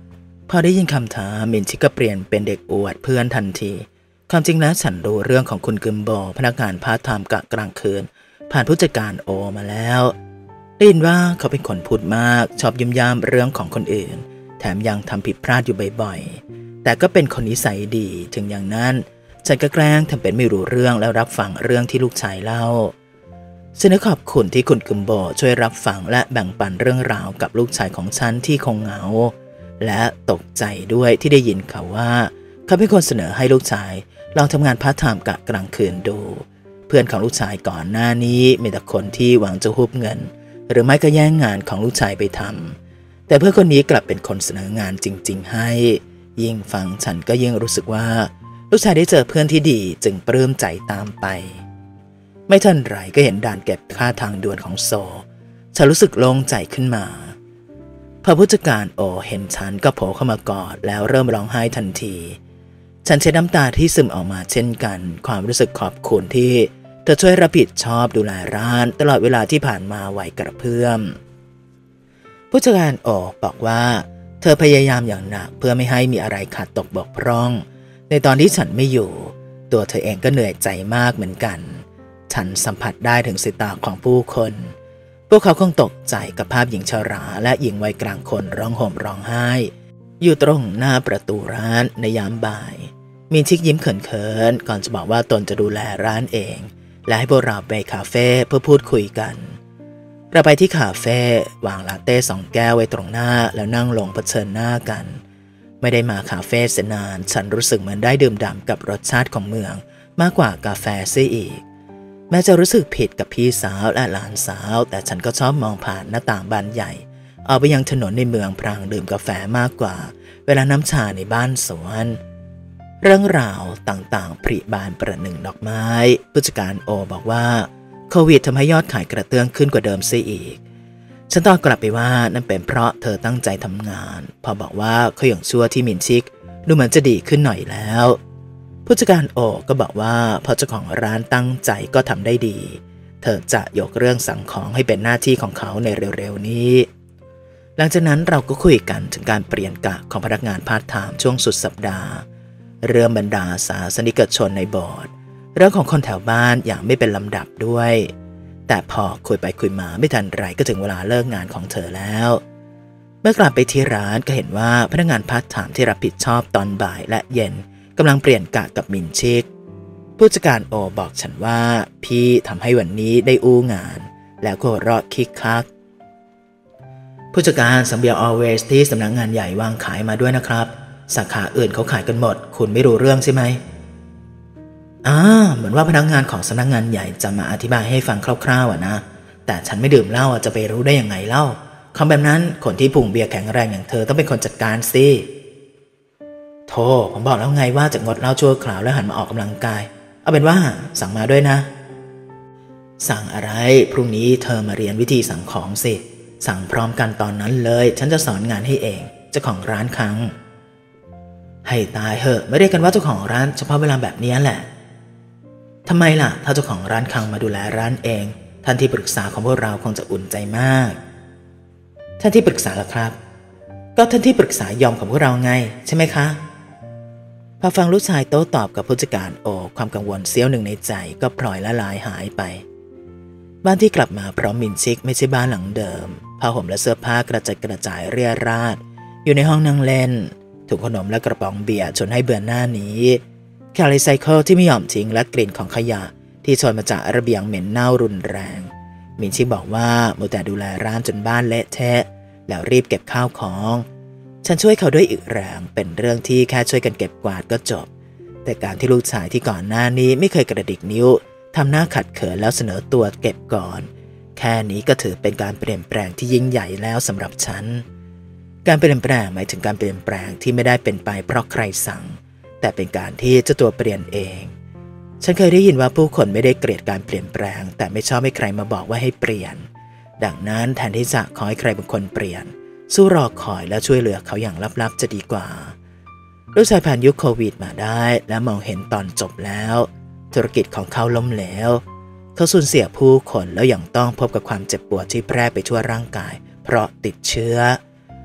พอได้ยินคำถามมินชิก็เปลี่ยนเป็นเด็กอวดเพื่อนทันทีความจริงแล้วฉันรู้เรื่องของคุณกึมโบพนักงานพาร์ทไทม์กะกลางคืนผ่านผู้จัดการโอมาแล้วได้ยินว่าเขาเป็นคนพูดมากชอบยุ่มย่ามเรื่องของคนอื่นแถมยังทำผิดพลาดอยู่บ่อยๆแต่ก็เป็นคนนิสัยดีถึงอย่างนั้นฉันก็แกล้งทำเป็นไม่รู้เรื่องแล้วรับฟังเรื่องที่ลูกชายเล่าฉันขอบคุณที่คุณกึมโบช่วยรับฟังและแบ่งปันเรื่องราวกับลูกชายของฉันที่คงเหงาและตกใจด้วยที่ได้ยินเขาว่าเขาเป็นคนเสนอให้ลูกชายลองทำงานพาร์ทไทม์กะกลางคืนดูเพื่อนของลูกชายก่อนหน้านี้มีแต่คนที่หวังจะฮุบเงินหรือไม่ก็แย่งงานของลูกชายไปทำแต่เพื่อนคนนี้กลับเป็นคนเสนองานจริงๆให้ยิ่งฟังฉันก็ยิ่งรู้สึกว่าลูกชายได้เจอเพื่อนที่ดีจึงปลื้มใจตามไปไม่ทันไรก็เห็นด่านเก็บค่าทางด่วนของโซฉันรู้สึกโล่งใจขึ้นมาพอผู้จัดการโอเห็นฉันก็โผล่เข้ามากอดแล้วเริ่มร้องไห้ทันทีฉันใช้น้ำตาที่ซึมออกมาเช่นกันความรู้สึกขอบคุณที่เธอช่วยรับผิดชอบดูแลร้านตลอดเวลาที่ผ่านมาไหวกระเพื่อมผู้จัดการโอบอกว่าเธอพยายามอย่างหนักเพื่อไม่ให้มีอะไรขาดตกบกพร่องในตอนที่ฉันไม่อยู่ตัวเธอเองก็เหนื่อยใจมากเหมือนกันฉันสัมผัสได้ถึงสายตาของผู้คนพวกเขาคงตกใจกับภาพหญิงชราและหญิงวัยกลางคนร้องห่มร้องไห้อยู่ตรงหน้าประตูร้านในยามบ่ายมินชิกยิ้มเขินๆก่อนจะบอกว่าตนจะดูแลร้านเองและให้พวกเราไปคาเฟ่เพื่อพูดคุยกันเราไปที่คาเฟ่วางลาเต้2 แก้วไว้ตรงหน้าแล้วนั่งลงเผชิญหน้ากันไม่ได้มาคาเฟ่เสียนานฉันรู้สึกเหมือนได้ดื่มด่ำกับรสชาติของเมืองมากกว่ากาแฟเสียอีกแม้จะรู้สึกผิดกับพี่สาวและหลานสาวแต่ฉันก็ชอบมองผ่านหน้าต่างบานใหญ่ออกไปยังถนนในเมืองพรางดื่มกาแฟมากกว่าเวลาน้ำชาในบ้านสวนเรื่องราวต่างๆผลิบานประหนึ่งดอกไม้ผู้จัดการโอบอกว่าโควิดทำให้ยอดขายกระเตื้องขึ้นกว่าเดิมเสียอีกฉันตอบกลับไปว่านั่นเป็นเพราะเธอตั้งใจทำงานพอบอกว่าเขาอย่างชั่วที่มินชิกดูเหมือนจะดีขึ้นหน่อยแล้วผู้จัดการโอก็บอกว่าพอเจ้าของร้านตั้งใจก็ทำได้ดีเธอจะยกเรื่องสั่งของให้เป็นหน้าที่ของเขาในเร็วๆนี้หลังจากนั้นเราก็คุยกันถึงการเปลี่ยนกะของพนักงานพาร์ทไทม์ช่วงสุดสัปดาห์เรื่องบรรดาศาสนิกชนในโบสถ์เรื่องของคนแถวบ้านอย่างไม่เป็นลำดับด้วยแต่พอคุยไปคุยมาไม่ทันไรก็ถึงเวลาเลิกงานของเธอแล้วเมื่อกลับไปที่ร้านก็เห็นว่าพนักงานพาร์ทไทม์ที่รับผิดชอบตอนบ่ายและเย็นกำลังเปลี่ยนกะกับมินชิกผู้จัดการโอบอกฉันว่าพี่ทำให้วันนี้ได้อู้งานแล้วก็รอดคิกคักผู้จัดการสังเบียร์ always ที่สำนักงานใหญ่วางขายมาด้วยนะครับสาขาอื่นเขาขายกันหมดคุณไม่รู้เรื่องใช่ไหมเหมือนว่าพนักงานของสำนักงานใหญ่จะมาอธิบายให้ฟังคร่าวๆนะแต่ฉันไม่ดื่มเหล้าจะไปรู้ได้ยังไงเล่าคำแบบนั้นคนที่พุงเบียร์แข็งแรงอย่างเธอต้องเป็นคนจัดการสิโธ่ผมบอกแล้วไงว่าจะงดเหล้าชั่วคราวแล้วหันมาออกกำลังกายเอาเป็นว่าสั่งมาด้วยนะสั่งอะไรพรุ่งนี้เธอมาเรียนวิธีสั่งของสิสั่งพร้อมกันตอนนั้นเลยฉันจะสอนงานให้เองเจ้าของร้านคังให้ตายเหอะไม่เรียกกันว่าเจ้าของร้านเฉพาะเวลาแบบนี้แหละทำไมล่ะถ้าเจ้าของร้านคังมาดูแลร้านเองท่านที่ปรึกษาของพวกเราคงจะอุ่นใจมากท่านที่ปรึกษาล่ะครับก็ท่านที่ปรึกษายอมของพวกเราไงใช่ไหมคะพอฟังลูกชายโต้ตอบกับผู้จัดการโอความกังวลเสี้ยวหนึ่งในใจก็พลอยละลายหายไปบ้านที่กลับมาพร้อมมินชิกไม่ใช่บ้านหลังเดิมผ้าห่มและเสื้อผ้ากระจัดกระจายเรี่ยราดอยู่ในห้องนั่งเล่นถุงขนมและกระป๋องเบียร์ชนให้เบื่อหน้านี้แคลรีไซเคิลที่ไม่ยอมทิ้งและกลิ่นของขยะที่ชนมาจากระเบียงเหม็นเน่ารุนแรงมินชิกบอกว่ามัวแต่ดูแลร้านจนบ้านเละเทะแล้วรีบเก็บข้าวของฉันช่วยเขาด้วยอีกแรงเป็นเรื่องที่แค่ช่วยกันเก็บกวาดก็จบแต่การที่ลูกชายที่ก่อนหน้านี้ไม่เคยกระดิกนิ้วทำหน้าขัดเขินแล้วเสนอตัวเก็บก่อนแค่นี้ก็ถือเป็นการเปลี่ยนแปลงที่ยิ่งใหญ่แล้วสำหรับฉันการเปลี่ยนแปลงหมายถึงการเปลี่ยนแปลงที่ไม่ได้เป็นไปเพราะใครสั่งแต่เป็นการที่เจ้าตัวเปลี่ยนเองฉันเคยได้ยินว่าผู้คนไม่ได้เกลียดการเปลี่ยนแปลงแต่ไม่ชอบให้ใครมาบอกว่าให้เปลี่ยนดังนั้นแทนที่จะขอให้ใครบางคนเปลี่ยนสู้รอคอยและช่วยเหลือเขาอย่างลับๆจะดีกว่าลูกชายผ่านยุคโควิดมาได้และมองเห็นตอนจบแล้วธุรกิจของเขาล้มเหลวเขาสูญเสียผู้คนแล้วยังต้องพบกับความเจ็บปวดที่แพร่ไปทั่วร่างกายเพราะติดเชื้อ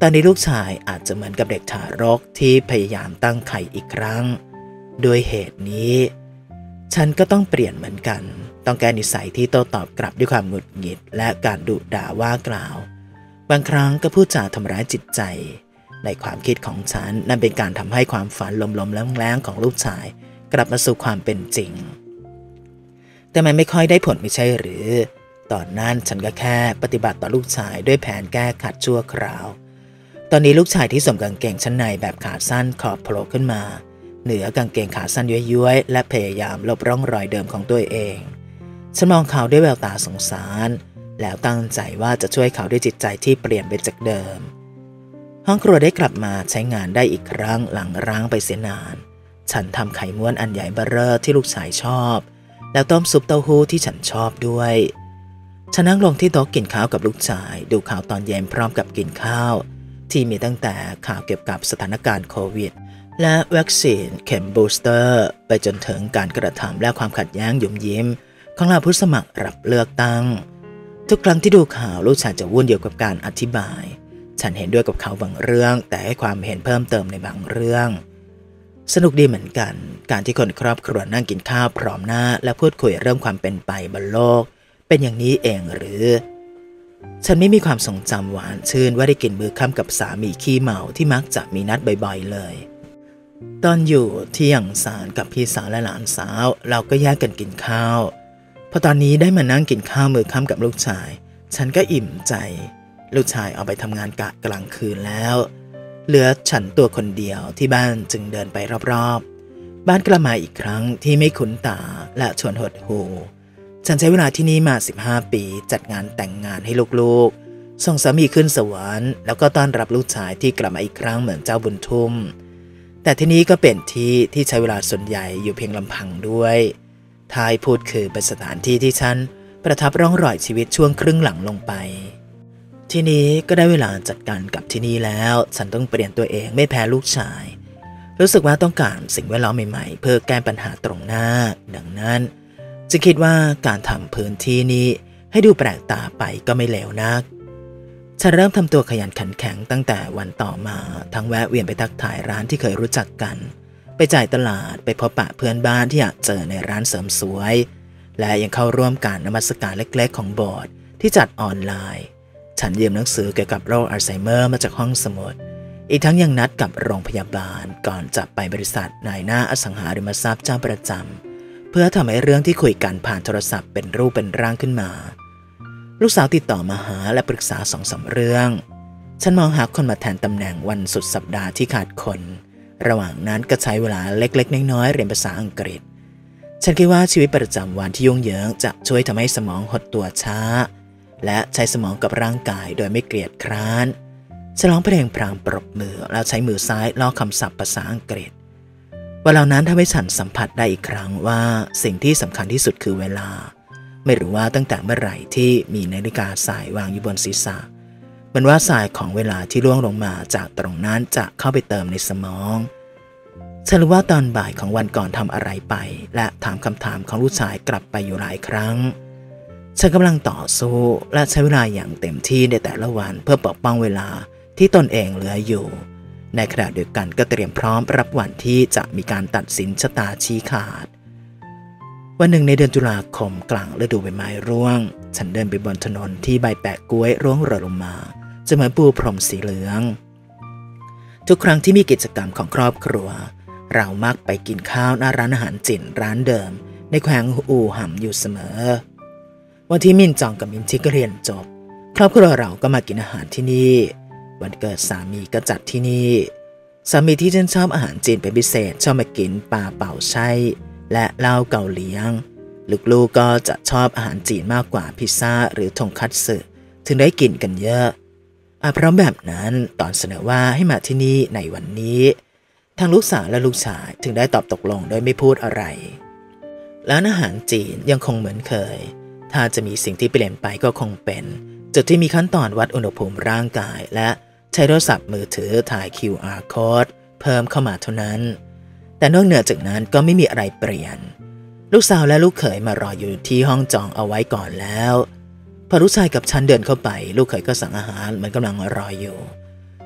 ตอนนี้ลูกชายอาจจะเหมือนกับเด็กทารกที่พยายามตั้งไข่อีกครั้งโดยเหตุนี้ฉันก็ต้องเปลี่ยนเหมือนกันต้องแก้นิสัยที่โต้ตอบกลับด้วยความหงุดหงิดและการดุด่าว่ากล่าวบางครั้งก็พูดจาทำร้ายจิตใจในความคิดของฉันนั่นเป็นการทำให้ความฝันลมๆแรงๆของลูกชายกลับมาสู่ความเป็นจริงแต่มันไม่ค่อยได้ผลไม่ใช่หรือตอนนั้นฉันก็แค่ปฏิบัติต่อลูกชายด้วยแผนแก้ขัดชั่วคราวตอนนี้ลูกชายที่สวมกางเกงชั้นในแบบขาสั้นขอบโผล่ขึ้นมาเหนือกางเกงขาสั้นย้วยๆและพยายามลบร่องรอยเดิมของตัวเองฉันมองเขาด้วยแววตาสงสารแล้วตั้งใจว่าจะช่วยเขาด้วยจิตใจที่เปลี่ยนไปจากเดิมห้องครัวได้กลับมาใช้งานได้อีกครั้งหลังร้างไปเสียนานฉันทำไข่ม้วนอันใหญ่เบ้อเร่อที่ลูกชายชอบแล้วต้มซุปเต้าหู้ที่ฉันชอบด้วยฉันนั่งลงที่โต๊ะกินข้าวกับลูกชายดูข่าวตอนเย็นพร้อมกับกินข้าวที่มีตั้งแต่ข่าวเกี่ยวกับสถานการณ์โควิดและวัคซีนเข็มบูสเตอร์ไปจนถึงการกระทำและความขัดแย้งหยุมยิ้มของเหล่าผู้สมัครรับเลือกตั้งทุกครั้งที่ดูข่าวลูกชายจะวุ่นเกี่ยวกับการอธิบายฉันเห็นด้วยกับเขาบางเรื่องแต่ให้ความเห็นเพิ่มเติมในบางเรื่องสนุกดีเหมือนกันการที่คนครอบครัวนั่งกินข้าวพร้อมหน้าและพูดคุยเรื่องความเป็นไปบนโลกเป็นอย่างนี้เองหรือฉันไม่มีความทรงจำหวานชื่นว่าได้กินมื้อค่ำกับสามีขี้เมาที่มักจะมีนัดบ่อยๆเลยตอนอยู่ที่ยังสารกับพี่สาวและหลานสาวเราก็แยกกันกินข้าวพอตอนนี้ได้มานั่งกินข้าวมื้อค่ำกับลูกชายฉันก็อิ่มใจลูกชายเอาไปทำงานกะกลางคืนแล้วเหลือฉันตัวคนเดียวที่บ้านจึงเดินไปรอบๆบ้านกลับมาอีกครั้งที่ไม่คุ้นตาและชวนหดหู่ฉันใช้เวลาที่นี่มา15 ปีจัดงานแต่งงานให้ลูกๆส่งสามีขึ้นสวรรค์แล้วก็ต้อนรับลูกชายที่กลับมาอีกครั้งเหมือนเจ้าบุญทุ่มแต่ที่นี้ก็เป็นที่ใช้เวลาส่วนใหญ่อยู่เพียงลำพังด้วยท้ายพูดคือเป็นสถานที่ที่ฉันประทับร่องรอยชีวิตช่วงครึ่งหลังลงไปทีนี้ก็ได้เวลาจัดการกับที่นี่แล้วฉันต้องเปลี่ยนตัวเองไม่แพ้ลูกชายรู้สึกว่าต้องการสิ่งแวดล้อมใหม่ๆเพื่อแก้ปัญหาตรงหน้าดังนั้นจึงคิดว่าการทำพื้นที่นี้ให้ดูแปลกตาไปก็ไม่เลวนักฉันเริ่มทำตัวขยันขันแข็งตั้งแต่วันต่อมาทั้งแวะเวียนไปทักทายร้านที่เคยรู้จักกันไปจ่ายตลาดไปพบปะเพื่อนบ้านที่อยากเจอในร้านเสริมสวยและยังเข้าร่วมการนมัสการเล็กๆของโบสถ์ที่จัดออนไลน์ฉันยืมหนังสือเกี่ยวกับโรคอัลไซเมอร์มาจากห้องสมุดอีกทั้งยังนัดกับโรงพยาบาลก่อนจะไปบริษัทนายหน้าอสังหาริมทรัพย์เจ้าประจำเพื่อทำให้เรื่องที่คุยกันผ่านโทรศัพท์เป็นรูปเป็นร่างขึ้นมาลูกสาวติดต่อมาหาและปรึกษา2-3 เรื่องฉันมองหาคนมาแทนตำแหน่งวันสุดสัปดาห์ที่ขาดคนระหว่างนั้นก็ใช้เวลาเล็กๆน้อยๆเรียนภาษาอังกฤษฉันคิดว่าชีวิตประจำวันที่ยุ่งเหยิงจะช่วยทำให้สมองหดตัวช้าและใช้สมองกับร่างกายโดยไม่เกลียดคร้านฉันร้องเพลงพรางปรบมือแล้วใช้มือซ้ายลอกคำศัพท์ภาษาอังกฤษวันเหล่านั้นทำให้ฉันสัมผัสได้อีกครั้งว่าสิ่งที่สำคัญที่สุดคือเวลาไม่รู้ว่าตั้งแต่เมื่อไหร่ที่มีนาฬิกาทรายวางอยู่บนศีรษะเหมือนว่าทรายของเวลาที่ล่วงลงมาจากตรงนั้นจะเข้าไปเติมในสมองฉันรู้ว่าตอนบ่ายของวันก่อนทำอะไรไปและถามคำถามของลูกชายกลับไปอยู่หลายครั้งฉันกำลังต่อสู้และใช้เวลาอย่างเต็มที่ในแต่ละวันเพื่อปกป้องเวลาที่ตนเองเหลืออยู่ในขณะเดียวกันก็เตรียมพร้อมรับวันที่จะมีการตัดสินชะตาชี้ขาดวันหนึ่งในเดือนตุลาคมกลางฤดูใบไม้ร่วงฉันเดินไปบนถนนที่ใบแปะกล้วยร่วงโรยลงมาจะเหมือนปูพรมสีเหลืองทุกครั้งที่มีกิจกรรมของครอบครัวเรามักไปกินข้าวหน้าร้านอาหารจีนร้านเดิมในแขวงอู่หำอยู่เสมอวันที่มินจองกับมินชิก็เรียนจบครอบครัวเราก็มากินอาหารที่นี่วันเกิดสามีก็จัดที่นี่สามีที่ชื่นชอบอาหารจีนเป็นพิเศษชอบมากินปลาเป่าไช่และเหล้าเกาเลี้ยงลูกๆก็จะชอบอาหารจีนมากกว่าพิซซ่าหรือทงคัตสึถึงได้กินกันเยอะเพราะแบบนั้นตอนเสนอว่าให้มาที่นี่ในวันนี้ทางลูกสาวและลูกชายถึงได้ตอบตกลงโดยไม่พูดอะไรร้านอาหารจีนยังคงเหมือนเคยถ้าจะมีสิ่งที่เปลี่ยนไปก็คงเป็นจุดที่มีขั้นตอนวัดอุณหภูมิร่างกายและใช้โทรศัพท์มือถือถ่าย QR code เพิ่มเข้ามาเท่านั้นแต่นอกเหนือจากนั้นก็ไม่มีอะไรเปลี่ยนลูกสาวและลูกเขยมารออยู่ที่ห้องจองเอาไว้ก่อนแล้วพอลูกชายกับฉันเดินเข้าไปลูกเขยก็สั่งอาหารเหมือนกำลังรออยู่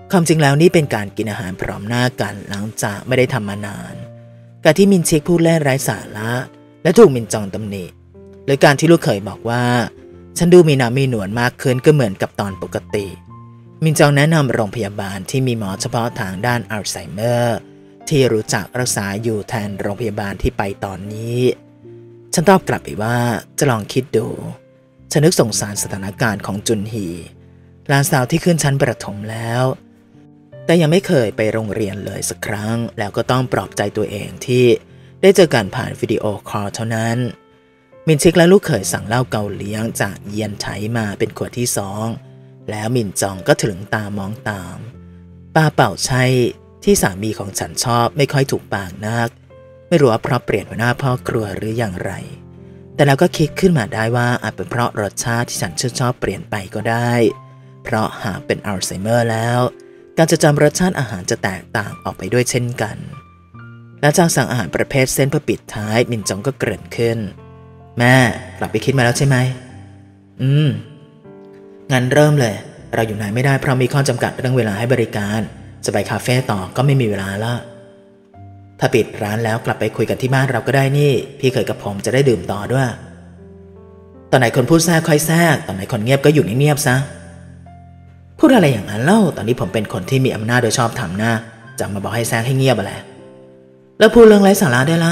ความจริงแล้วนี่เป็นการกินอาหารพร้อมหน้ากันหลังจากไม่ได้ทำมานานการที่มินชิกพูดเล่นไร้สาระและถูกมินจองตำหนิหรือการที่ลูกเขยบอกว่าฉันดูมีน้ำมีหนวดมากขึ้นก็เหมือนกับตอนปกติมินจองแนะนำโรงพยาบาลที่มีหมอเฉพาะทางด้านอัลไซเมอร์ที่รู้จักรักษาอยู่แทนโรงพยาบาลที่ไปตอนนี้ฉันตอบกลับไปว่าจะลองคิดดูฉันนึกสงสารสถานการณ์ของจุนฮีหลานสาวที่ขึ้นชั้นประถมแล้วแต่ยังไม่เคยไปโรงเรียนเลยสักครั้งแล้วก็ต้องปลอบใจตัวเองที่ได้เจอกันผ่านวิดีโอคอลเท่านั้นมินชิกและลูกเขยสั่งเหล้าเกาเลี้ยงจากเยียนไถมาเป็นขวดที่2แล้วมินจองก็ถึงตามองตามป้าเป่าใช่ที่สามีของฉันชอบไม่ค่อยถูกปากนักไม่รู้ว่าเพราะเปลี่ยนหัวหน้าพ่อครัวหรืออย่างไรแต่แล้วก็คิดขึ้นมาได้ว่าอาจเป็นเพราะรสชาติที่ฉันชื่นชอบเปลี่ยนไปก็ได้เพราะหากเป็นอัลไซเมอร์แล้วการจะจำรสชาติอาหารจะแตกต่างออกไปด้วยเช่นกันและจากสั่งอาหารประเภทเส้นเพื่อปิดท้ายมินจองก็เกริ่นขึ้นแม่กลับไปคิดมาแล้วใช่ไหมงั้นเริ่มเลยเราอยู่ไหนไม่ได้เพราะมีข้อจำกัดเรื่องเวลาให้บริการจะไปคาเฟ่ต่อก็ไม่มีเวลาละถ้าปิดร้านแล้วกลับไปคุยกันที่บ้านเราก็ได้นี่พี่เคยกับผมจะได้ดื่มต่อด้วยตอนไหนคนพูดแทรกค่อยแทรกตอนไหนคนเงียบก็อยู่เงียบๆซะพูดอะไรอย่างนั้นเล่าตอนนี้ผมเป็นคนที่มีอำนาจโดยชอบธรรมนะจะมาบอกให้แทรกให้เงียบอะไรแล้วพูดเรื่องไร้สาระได้ละ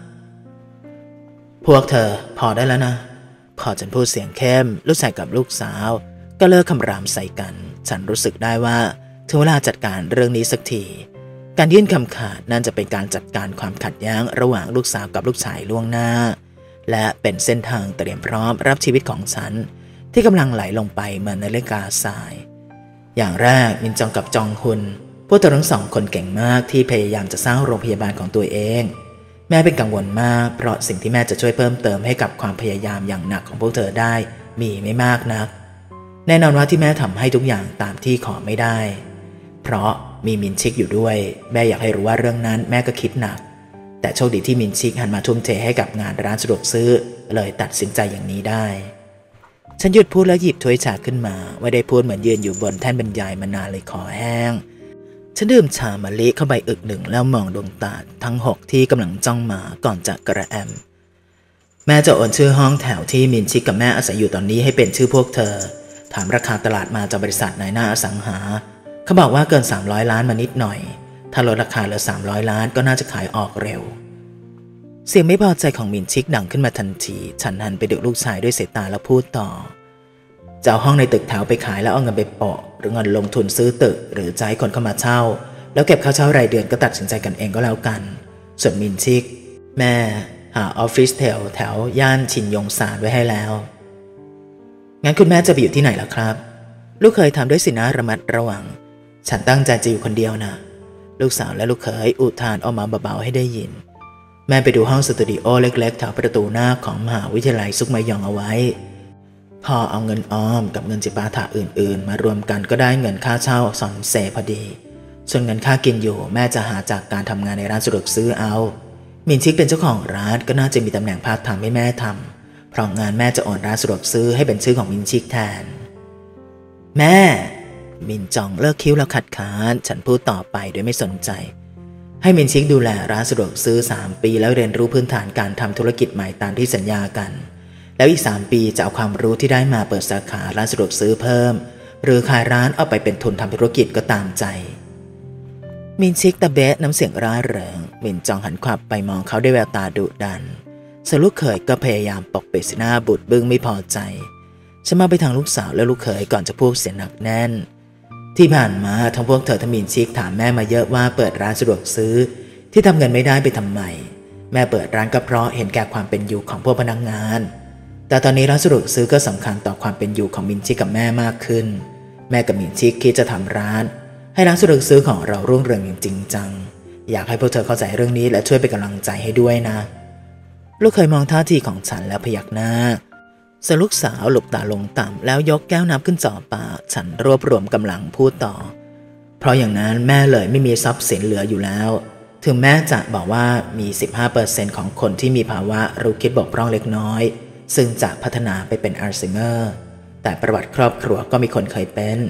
พวกเธอพอได้แล้วนะพอฉันพูดเสียงเข้มลูกชายกับลูกสาวก็เลิกคำรามใส่กันฉันรู้สึกได้ว่าถึงเวลาจัดการเรื่องนี้สักทีการยื่นคำขาดนั่นจะเป็นการจัดการความขัดแย้งระหว่างลูกสาวกับลูกชายล่วงหน้าและเป็นเส้นทางเตรียมพร้อมรับชีวิตของฉันที่กำลังไหลลงไปเหมือนนาฬิกาทรายอย่างแรกมินจองกับจองฮุนพวกเธอทั้งสองคนเก่งมากที่พยายามจะสร้างโรงพยาบาลของตัวเองแม่เป็นกังวลมากเพราะสิ่งที่แม่จะช่วยเพิ่มเติมให้กับความพยายามอย่างหนักของพวกเธอได้มีไม่มากนักแน่นอนว่าที่แม่ทำให้ทุกอย่างตามที่ขอไม่ได้เพราะมีมินชิกอยู่ด้วยแม่อยากให้รู้ว่าเรื่องนั้นแม่ก็คิดหนักแต่โชคดีที่มินชิกหันมาทุ่มเทให้กับงานร้านสะดวกซื้อเลยตัดสินใจอย่างนี้ได้ฉันหยุดพูดแล้วหยิบถ้วยชาขึ้นมาไม่ได้พูดเหมือนยืนอยู่บนแท่นบรรยายมานานเลยคอแห้งฉันดื่มชามะลิเข้าไปอึกหนึ่งแล้วมองดวงตาทั้ง6ที่กำลังจ้องมาก่อนจะกระแอมแม่จะโอนชื่อห้องแถวที่มินชิกกับแม่อาศัยอยู่ตอนนี้ให้เป็นชื่อพวกเธอถามราคาตลาดมาจากบริษัทนายหน้าอสังหาเขาบอกว่าเกิน300 ล้านมานิดหน่อยถ้าลดราคาเหลือ300 ล้านก็น่าจะขายออกเร็วเสียงไม่พอใจของมินชิกดังขึ้นมาทันทีฉันหันไปดูลูกชายด้วยสายตาแล้วพูดต่อจะเอาห้องในตึกแถวไปขายแล้วเอาเงินไปโปะหรือเงินลงทุนซื้อตึกหรือจะให้คนเข้ามาเช่าแล้วเก็บค่าเช่ารายเดือนก็ตัดสินใจกันเองก็แล้วกันส่วนมินชิกแม่หาออฟฟิศแถวย่านชินยงซานไว้ให้แล้วงั้นคุณแม่จะไปอยู่ที่ไหนล่ะครับลูกเคยทำด้วยสีหน้าระมัดระวังฉันตั้งใจจะอยู่คนเดียวนะลูกสาวและลูกเขยอุทานออกมาเบาๆให้ได้ยินแม่ไปดูห้องสตูดิโอเล็กๆแถวประตูหน้าของมหาวิทยาลัยซุกมายองเอาไว้พอเอาเงินออมกับเงินจิปาถะอื่นๆมารวมกันก็ได้เงินค่าเช่าสอนเซพอดีส่วนเงินค่ากินอยู่แม่จะหาจากการทำงานในร้านสะดวกซื้อเอามินชิกเป็นเจ้าของร้านก็น่าจะมีตำแหน่งพาร์ทไทม์ให้แม่ทำเพราะงานแม่จะโอนร้านสะดวกซื้อให้เป็นชื่อของมินชิกแทนแม่มินจองเลิกคิ้วแล้วขัดขานฉันพูดต่อไปโดยไม่สนใจให้มินชิกดูแลร้านสะดวกซื้อ3 ปีแล้วเรียนรู้พื้นฐานการทำธุรกิจใหม่ตามที่สัญญากันแล้วอีก3 ปีจะเอาความรู้ที่ได้มาเปิดสาขาร้านสะดวกซื้อเพิ่มหรือขายร้านเอาไปเป็นทุนทำธุรกิจก็ตามใจมินชิกตะเบะน้ำเสียงร่าเริงมินจองหันขวับไปมองเขาด้วยแววตาดุดันส่วนลูกเขยก็พยายามปกปิดสีหน้าบุดบึ้งไม่พอใจฉันมองไปทางลูกสาวและลูกเขยก่อนจะพูดเสียงหนักแน่นที่ผ่านมาทั้งพวกเธอทั้งมินชิกถามแม่มาเยอะว่าเปิดร้านสะดวกซื้อที่ทำเงินไม่ได้ไปทำไมแม่เปิดร้านก็เพราะเห็นแก่ความเป็นอยู่ของพวกพนักงานแต่ตอนนี้ร้านสะดวกซื้อก็สำคัญต่อความเป็นอยู่ของมินชิกกับแม่มากขึ้นแม่กับมินชิกคิดจะทำร้านให้ร้านสะดวกซื้อของเรารุ่งเรืองอย่างจริงจังอยากให้พวกเธอเข้าใจเรื่องนี้และช่วยเป็นกำลังใจให้ด้วยนะลูกเคยมองท่าทีของฉันแล้วพยักหน้าส่วนลูกสาวหลบตาลงต่ำแล้วยกแก้วน้ำขึ้นจ่อปากฉันรวบรวมกำลังพูดต่อเพราะอย่างนั้นแม่เลยไม่มีทรัพย์สินเหลืออยู่แล้วถึงแม่จะบอกว่ามี 15% ของคนที่มีภาวะรู้คิดบกพร่องเล็กน้อยซึ่งจะพัฒนาไปเป็นอัลไซเมอร์แต่ประวัติครอบครัวก็มีคนเคยเป็น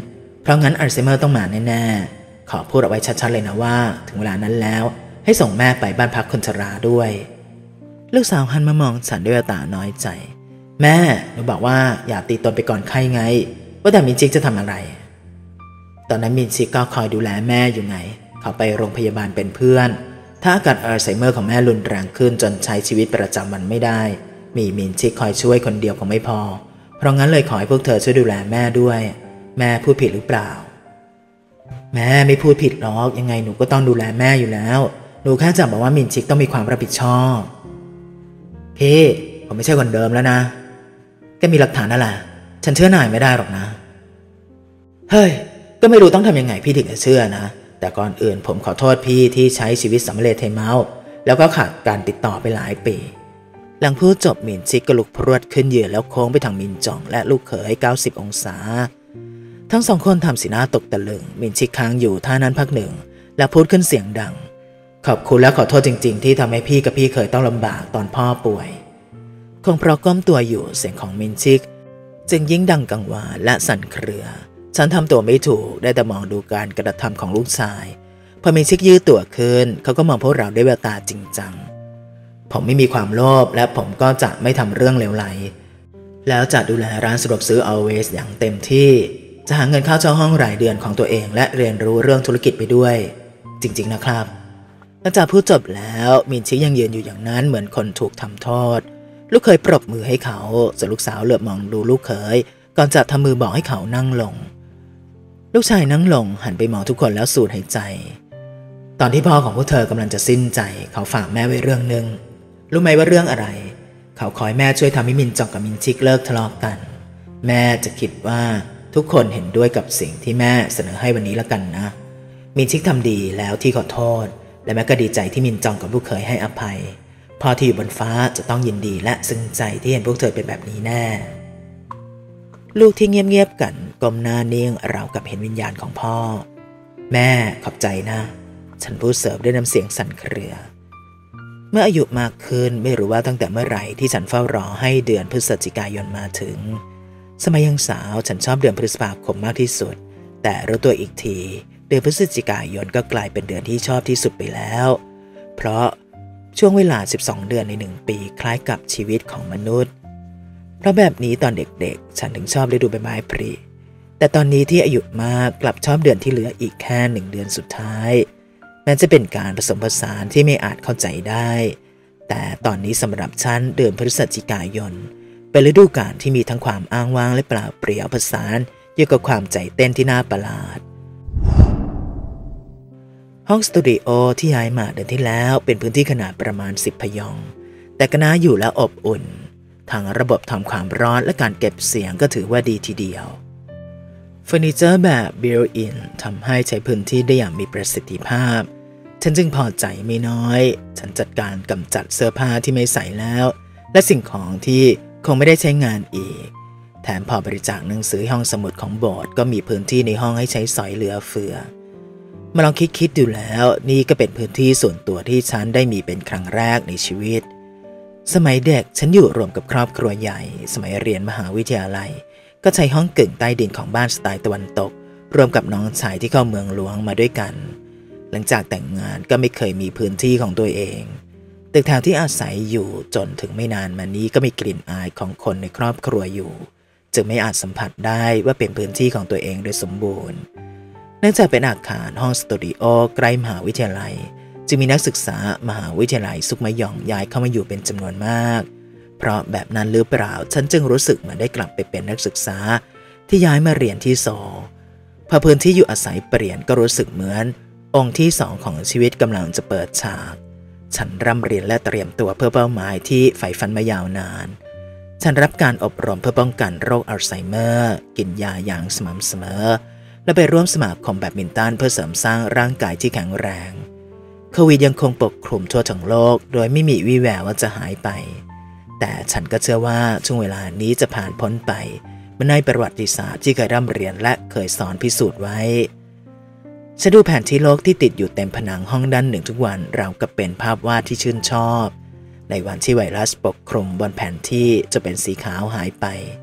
เพราะงั้นอัลไซเมอร์ต้องมาแน่ๆขอพูดเอาไว้ชัดๆเลยนะว่าถึงเวลานั้นแล้วให้ส่งแม่ไปบ้านพักคนชราด้วยลูกสาวหันมามองฉันด้วยตาน้อยใจแม่หนูบอกว่าอย่าตีตนไปก่อนไข้ไงว่าแต่มินชิกจะทำอะไรตอนนั้นมินชิกก็คอยดูแลแม่อยู่ไงเขาไปโรงพยาบาลเป็นเพื่อนถ้าอาการอัลไซเมอร์ของแม่รุนแรงขึ้นจนใช้ชีวิตประจำวันไม่ได้มีมินชิกคอยช่วยคนเดียวคงไม่พอเพราะงั้นเลยขอให้พวกเธอช่วยดูแลแม่ด้วยแม่พูดผิดหรือเปล่าแม่ไม่พูดผิดหรอกยังไงหนูก็ต้องดูแลแม่อยู่แล้วหนูแค่จะบอกว่ามินชิกต้องมีความรับผิดชอบพี่ผมไม่ใช่คนเดิมแล้วนะแกมีหลักฐานอะไรฉันเชื่อนายไม่ได้หรอกนะเฮ้ยก็ไม่รู้ต้องทำยังไงพี่ถึงจะเชื่อนะแต่ก่อนอื่นผมขอโทษพี่ที่ใช้ชีวิตสำเร็จเทเมาแล้วก็ขาดการติดต่อไปหลายปีหลังพูดจบมินชิกก็ลุกพรวดขึ้นยืนแล้วโค้งไปทางมินจองและลูกเขย90องศาทั้งสองคนทำสีหน้าตกตะลึงมินชิกค้างอยู่ท่านั้นพักหนึ่งแล้วพูดขึ้นเสียงดังขอบคุณและขอโทษจริงๆที่ทำให้พี่กับพี่เคยต้องลำบากตอนพ่อป่วยคงเพราะก้มตัวอยู่เสียงของมินชิกจึงยิ่งดังกังวานและสั่นเครือฉันทำตัวไม่ถูกได้แต่มองดูการกระทำของลูกชายพอมินชิกยืดตัวขึ้นเขาก็มองพวกเราด้วยแววตาจริงจังผมไม่มีความโลภและผมก็จะไม่ทำเรื่องเลวไหลแล้วจะดูแลร้านสะดวกซื้อ Always อย่างเต็มที่จะหาเงินค่าเช่าห้องรายเดือนของตัวเองและเรียนรู้เรื่องธุรกิจไปด้วยจริงๆนะครับหลังจากพูดจบแล้วมินชิกยังยืนอยู่อย่างนั้นเหมือนคนถูกทำโทษลูกเขยปรบมือให้เขาส่วนลูกสาวเหลือบมองดูลูกเขยก่อนจะทำมือบอกให้เขานั่งลงลูกชายนั่งลงหันไปมองทุกคนแล้วสูดหายใจตอนที่พ่อของพวกเธอกำลังจะสิ้นใจเขาฝากแม่ไว้เรื่องนึงรู้ไหมว่าเรื่องอะไรเขาขอให้แม่ช่วยทำให้มินจองกับมินชิกเลิกทะเลาะกันแม่จะคิดว่าทุกคนเห็นด้วยกับสิ่งที่แม่เสนอให้วันนี้ละกันนะมินชิกทำดีแล้วที่ขอโทษและแม่ก็ดีใจที่มินจองกับลูกเขยให้อภัยพ่อที่อยู่บนฟ้าจะต้องยินดีและซึ้งใจที่เห็นพวกเธอเป็นแบบนี้แน่ลูกที่เงียบๆกันก้มหน้านิ่งราวกับเห็นวิญญาณของพ่อแม่ขอบใจนะฉันพูดเสริมด้วยน้ำเสียงสั่นเครือเมื่ออายุมากขึ้นไม่รู้ว่าตั้งแต่เมื่อไหร่ที่ฉันเฝ้ารอให้เดือนพฤศจิกายนมาถึงสมัยยังสาวฉันชอบเดือนพฤษภาคมมากที่สุดแต่รู้ตัวอีกทีเดือนพฤศจิกายนก็กลายเป็นเดือนที่ชอบที่สุดไปแล้วเพราะช่วงเวลา12เดือนใน1ปีคล้ายกับชีวิตของมนุษย์เพราะแบบนี้ตอนเด็กๆฉันถึงชอบฤดูใบไม้ผลิแต่ตอนนี้ที่อายุมากกลับชอบเดือนที่เหลืออีกแค่1เดือนสุดท้ายแม้จะเป็นการผสมผสานที่ไม่อาจเข้าใจได้แต่ตอนนี้สำหรับฉันเดือนพฤศจิกายนเป็นฤดูกาลที่มีทั้งความอ้างว้างและเปล่าเปลี่ยวผสานอยู่กับความใจเต้นที่น่าประหลาดห้องสตูดิโอที่ย้ายมาเดือนที่แล้วเป็นพื้นที่ขนาดประมาณ10 พยองแต่ก็น่าอยู่และอบอุ่นทั้งระบบทำความร้อนและการเก็บเสียงก็ถือว่าดีทีเดียวเฟอร์นิเจอร์แบบบิลต์อินทำให้ใช้พื้นที่ได้อย่างมีประสิทธิภาพฉันจึงพอใจไม่น้อยฉันจัดการกำจัดเสื้อผ้าที่ไม่ใส่แล้วและสิ่งของที่คงไม่ได้ใช้งานอีกแถมพอบริจาคหนังสือห้องสมุดของโบสถ์ก็มีพื้นที่ในห้องให้ใช้สอยเหลือเฟือมาลองคิดดูแล้วนี่ก็เป็นพื้นที่ส่วนตัวที่ฉันได้มีเป็นครั้งแรกในชีวิตสมัยเด็กฉันอยู่รวมกับครอบครัวใหญ่สมัยเรียนมหาวิทยาลัยก็ใช้ห้องกึ่งใต้ดินของบ้านสไตล์ตะวันตกรวมกับน้องชายที่เข้าเมืองหลวงมาด้วยกันหลังจากแต่งงานก็ไม่เคยมีพื้นที่ของตัวเองตึกแถวที่อาศัยอยู่จนถึงไม่นานมานี้ก็มีกลิ่นอายของคนในครอบครัวอยู่จึงไม่อาจสัมผัสได้ว่าเป็นพื้นที่ของตัวเองโดยสมบูรณ์เนื่องจากเป็นอาคารห้องสตูดิโอใกล้มหาวิทยาลัยจึงมีนักศึกษามหาวิทยาลัยซุกมะหย่องย้ายเข้ามาอยู่เป็นจำนวนมากเพราะแบบนั้นหรือเปล่าฉันจึงรู้สึกเหมือนได้กลับไปเป็นนักศึกษาที่ย้ายมาเรียนที่โซลพอพื้นที่อยู่อาศัยเปลี่ยนก็รู้สึกเหมือนองค์ที่2ของชีวิตกำลังจะเปิดฉากฉันร่ำเรียนและเตรียมตัวเพื่อเป้าหมายที่ใฝ่ฝันมายาวนานฉันรับการอบรมเพื่อป้องกันโรคอัลไซเมอร์กินยาอย่างสม่ำเสมอและไปร่วมสมาคมแบดมินตันเพื่อเสริมสร้างร่างกายที่แข็งแรงโควิดยังคงปกคลุมทั่วทั้งโลกโดยไม่มีวี่แววว่าจะหายไปแต่ฉันก็เชื่อว่าช่วงเวลานี้จะผ่านพ้นไปเมื่อในประวัติศาสตร์ที่เคยร่ำเรียนและเคยสอนพิสูจน์ไว้ฉันดูแผนที่โลกที่ติดอยู่เต็มผนังห้องด้านหนึ่งทุกวันราวกับเป็นภาพวาดที่ชื่นชอบในวันที่ไวรัสปกคลุมบนแผนที่จะเป็นสีขาวหายไป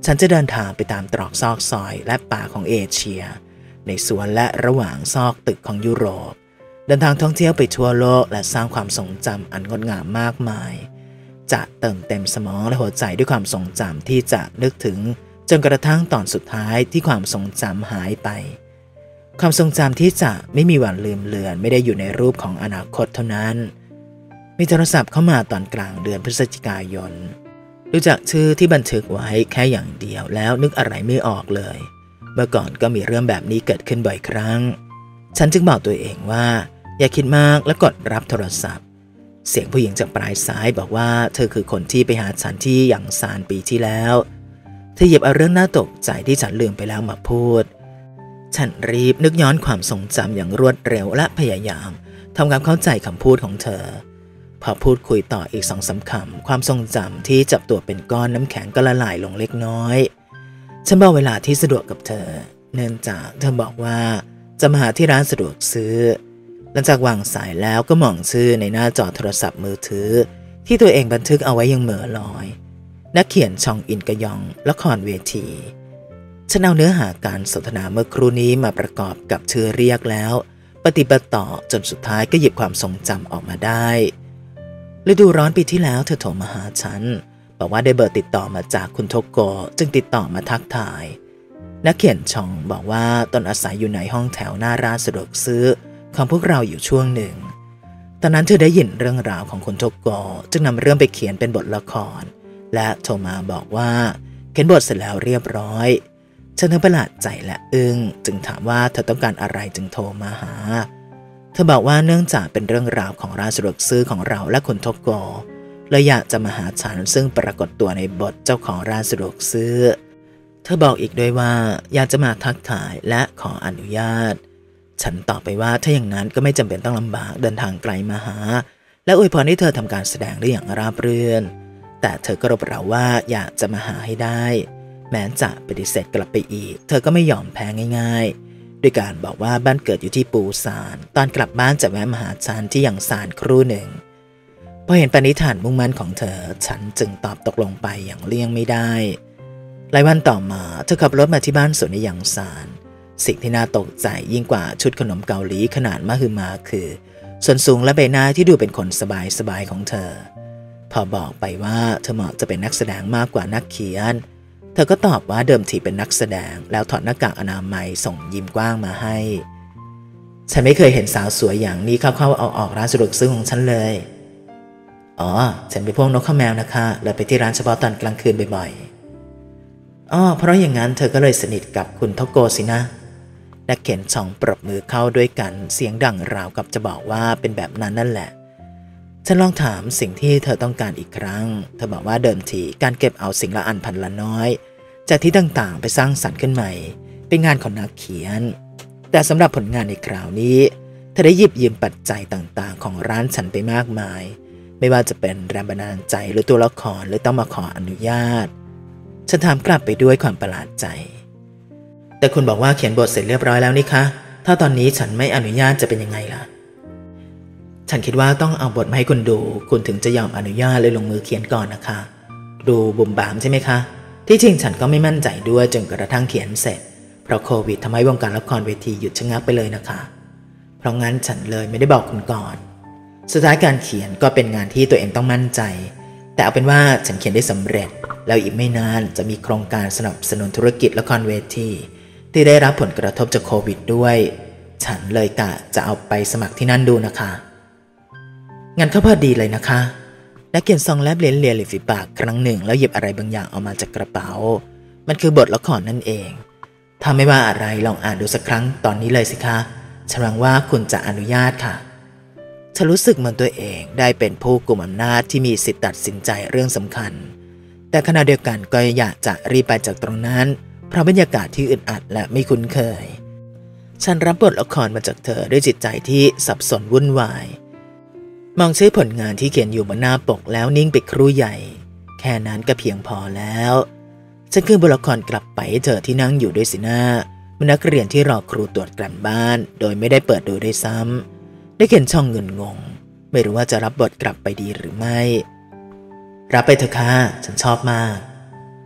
ฉันจะเดินทางไปตามตรอกซอกซอยและป่าของเอเชียในสวนและระหว่างซอกตึกของยุโรปเดินทางท่องเที่ยวไปทั่วโลกและสร้างความทรงจำอันงดงามมากมายจะเติมเต็มสมองและหัวใจด้วยความทรงจำที่จะนึกถึงจนกระทั่งตอนสุดท้ายที่ความทรงจำหายไปความทรงจำที่จะไม่มีวันลืมเลือนไม่ได้อยู่ในรูปของอนาคตเท่านั้นมีโทรศัพท์เข้ามาตอนกลางเดือนพฤศจิกายนดูจากชื่อที่บันทึกไว้แค่อย่างเดียวแล้วนึกอะไรไม่ออกเลยเมื่อก่อนก็มีเรื่องแบบนี้เกิดขึ้นบ่อยครั้งฉันจึงบอกตัวเองว่าอย่าคิดมากและกดรับโทรศัพท์เสียงผู้หญิงจากปลายสายบอกว่าเธอคือคนที่ไปหาฉันที่หยังซานปีที่แล้วเธอหยิบเอาเรื่องน่าตกใจที่ฉันลืมไปแล้วมาพูดฉันรีบนึกย้อนความทรงจำอย่างรวดเร็วและพยายามทำความเข้าใจคำพูดของเธอพอพูดคุยต่ออีก2-3 คำความทรงจำที่จับตัวเป็นก้อนน้ำแข็งก็ละลายลงเล็กน้อยฉันบอกเวลาที่สะดวกกับเธอเนื่องจากเธอบอกว่าจะมาหาที่ร้านสะดวกซื้อหลังจากวางสายแล้วก็มองชื่อในหน้าจอโทรศัพท์มือถือที่ตัวเองบันทึกเอาไว้ยังเหม่อลอยนักเขียนชองอินกยองละครเวทีฉันเอาเนื้อหาการสนทนาเมื่อครู่นี้มาประกอบกับชื่อเรียกแล้วปฏิบัติต่อจนสุดท้ายก็หยิบความทรงจำออกมาได้ฤดูร้อนปีที่แล้วเธอโทรมาหาฉันบอกว่าได้เบอร์ติดต่อมาจากคุณโทโกจึงติดต่อมาทักทายนักเขียนชองบอกว่าตนอาศัยอยู่ในห้องแถวหน้าร้านสะดวกซื้อของพวกเราอยู่ช่วงหนึ่งตอนนั้นเธอได้ยินเรื่องราวของคุณโทโกจึงนำเรื่องไปเขียนเป็นบทละครและโทรมาบอกว่าเขียนบทเสร็จแล้วเรียบร้อยฉันทั้งประหลาดใจและอึ้งจึงถามว่าเธอต้องการอะไรจึงโทรมาหาเธอบอกว่าเนื่องจากเป็นเรื่องราวของร้านสะดวกซื้อของเราและคุณโทโกเลยอยากจะมาหาฉันซึ่งปรากฏตัวในบทเจ้าของร้านสะดวกซื้อเธอบอกอีกด้วยว่าอยากจะมาทักทายและขออนุญาตฉันตอบไปว่าถ้าอย่างนั้นก็ไม่จำเป็นต้องลำบากเดินทางไกลมาหาและอวยพรให้เธอทำการแสดงได้อย่างราบรื่นแต่เธอก็รบเร้าว่าอยากจะมาหาให้ได้แม้จะปฏิเสธกลับไปอีกเธอก็ไม่ยอมแพ้ง่ายๆด้วยการบอกว่าบ้านเกิดอยู่ที่ปูซานตอนกลับบ้านจะแวะมาหาฉันที่หยังซานครู่หนึ่งพอเห็นปณิธานมุ่งมั่นของเธอฉันจึงตอบตกลงไปอย่างเลี่ยงไม่ได้หลายวันต่อมาเธอขับรถมาที่บ้านสวนในหยังซานสิ่งที่น่าตกใจยิ่งกว่าชุดขนมเกาหลีขนาดมหึมาคือส่วนสูงและใบหน้าที่ดูเป็นคนสบายๆของเธอพอบอกไปว่าเธอเหมาะจะเป็นนักแสดงมากกว่านักเขียนเธอก็ตอบว่าเดิมทีเป็นนักแสดงแล้วถอดหน้ากากอนามัยส่งยิ้มกว้างมาให้ฉันไม่เคยเห็นสาวสวยอย่างนี้เข้าๆออกร้านสะดวกซื้อของฉันเลยอ๋อฉันเป็นพวกนกข้าแมวนะคะเลยไปที่ร้านเฉพาะตอนกลางคืนบ่อยๆเพราะอย่างนั้นเธอก็เลยสนิทกับคุณโทโกสินะนักเขียนช่องปรบมือเข้าด้วยกันเสียงดังราวกับจะบอกว่าเป็นแบบนั้นนั่นแหละฉันลองถามสิ่งที่เธอต้องการอีกครั้งเธอบอกว่าเดิมทีการเก็บเอาสิ่งละอันพันละน้อยจากที่ต่างๆไปสร้างสรรค์ขึ้นใหม่เป็นงานของนักเขียนแต่สำหรับผลงานในคราวนี้เธอได้หยิบยืมปัจจัยต่างๆของร้านฉันไปมากมายไม่ว่าจะเป็นแรงบันดาลใจหรือตัวละครหรือต้องมาขออนุญาตฉันถามกลับไปด้วยความประหลาดใจแต่คุณบอกว่าเขียนบทเสร็จเรียบร้อยแล้วนี่คะถ้าตอนนี้ฉันไม่อนุญาตจะเป็นยังไงล่ะฉันคิดว่าต้องเอาบทมาให้คุณดูคุณถึงจะยอมอนุญาตเลยลงมือเขียนก่อนนะคะดูบุ่มบามใช่ไหมคะที่จริงฉันก็ไม่มั่นใจด้วยจนกระทั่งเขียนเสร็จเพราะโควิดทำให้วงการละครเวทีหยุดชะงักไปเลยนะคะเพราะงั้นฉันเลยไม่ได้บอกคุณก่อนสุดท้ายการเขียนก็เป็นงานที่ตัวเองต้องมั่นใจแต่เอาเป็นว่าฉันเขียนได้สำเร็จแล้วอีกไม่นานจะมีโครงการสนับสนุนธุรกิจละครเวทีที่ได้รับผลกระทบจากโควิดด้วยฉันเลยกะจะเอาไปสมัครที่นั่นดูนะคะงั้นก็พอดีเลยนะคะนักเขียนซองแลบเลียริมฝีปากครั้งหนึ่งแล้วหยิบอะไรบางอย่างออกมาจากกระเป๋ามันคือบทละครนั่นเองถ้าไม่ว่าอะไรลองอ่านดูสักครั้งตอนนี้เลยสิคะฉันหวังว่าคุณจะอนุญาตค่ะฉันรู้สึกเหมือนตัวเองได้เป็นผู้กุมอำนาจที่มีสิทธิตัดสินใจเรื่องสำคัญแต่ขณะเดียวกันก็อยากจะรีบไปจากตรงนั้นเพราะบรรยากาศที่อึดอัดและไม่คุ้นเคยฉันรับบทละครมาจากเธอด้วยจิตใจที่สับสนวุ่นวายมองชื่อผลงานที่เขียนอยู่บนหน้าปกแล้วนิ่งไปครู่ใหญ่แค่นั้นก็เพียงพอแล้วฉันคือบทละครกลับไปให้เธอที่นั่งอยู่ด้วยสีหน้านักเรียนที่รอครูตรวจกลั่นบ้านโดยไม่ได้เปิดดูด้วยซ้ำได้เขียนช่องเงินงงไม่รู้ว่าจะรับบทกลับไปดีหรือไม่รับไปเถอะค่ะฉันชอบมาก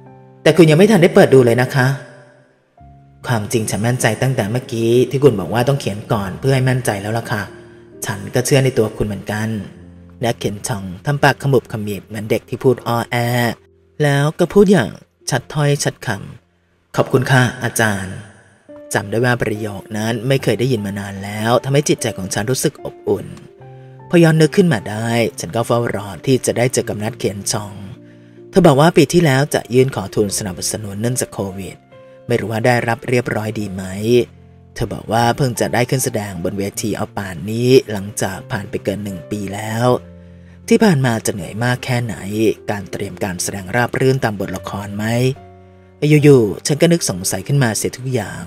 แต่คุณยังไม่ทันได้เปิดดูเลยนะคะความจริงฉันมั่นใจตั้งแต่เมื่อกี้ที่คุณบอกว่าต้องเขียนก่อนเพื่อให้มั่นใจแล้วล่ะค่ะฉันก็เชื่อในตัวคุณเหมือนกันและเขียนช่องทำปากขมุบขมิบเหมือนเด็กที่พูดอ้อแอแล้วก็พูดอย่างชัดถ้อยชัดคำขอบคุณค่ะอาจารย์จำได้ว่าประโยคนั้นไม่เคยได้ยินมานานแล้วทำให้จิตใจของฉันรู้สึกอบอุ่นพอย้อนนึกขึ้นมาได้ฉันก็เฝ้ารอที่จะได้เจอกับนัดเขียนช่องเธอบอกว่าปีที่แล้วจะยื่นขอทุนสนับสนุนเนื่องจากโควิดไม่รู้ว่าได้รับเรียบร้อยดีไหมเธอบอกว่าเพิ่งจะได้ขึ้นแสดงบนเวทีเอาป่านนี้หลังจากผ่านไปเกิน1 ปีแล้วที่ผ่านมาจะเหนื่อยมากแค่ไหนการเตรียมการแสดงราบรื่นตามบทละครไหมอยู่ๆฉันก็นึกสงสัยขึ้นมาเสียทุกอย่าง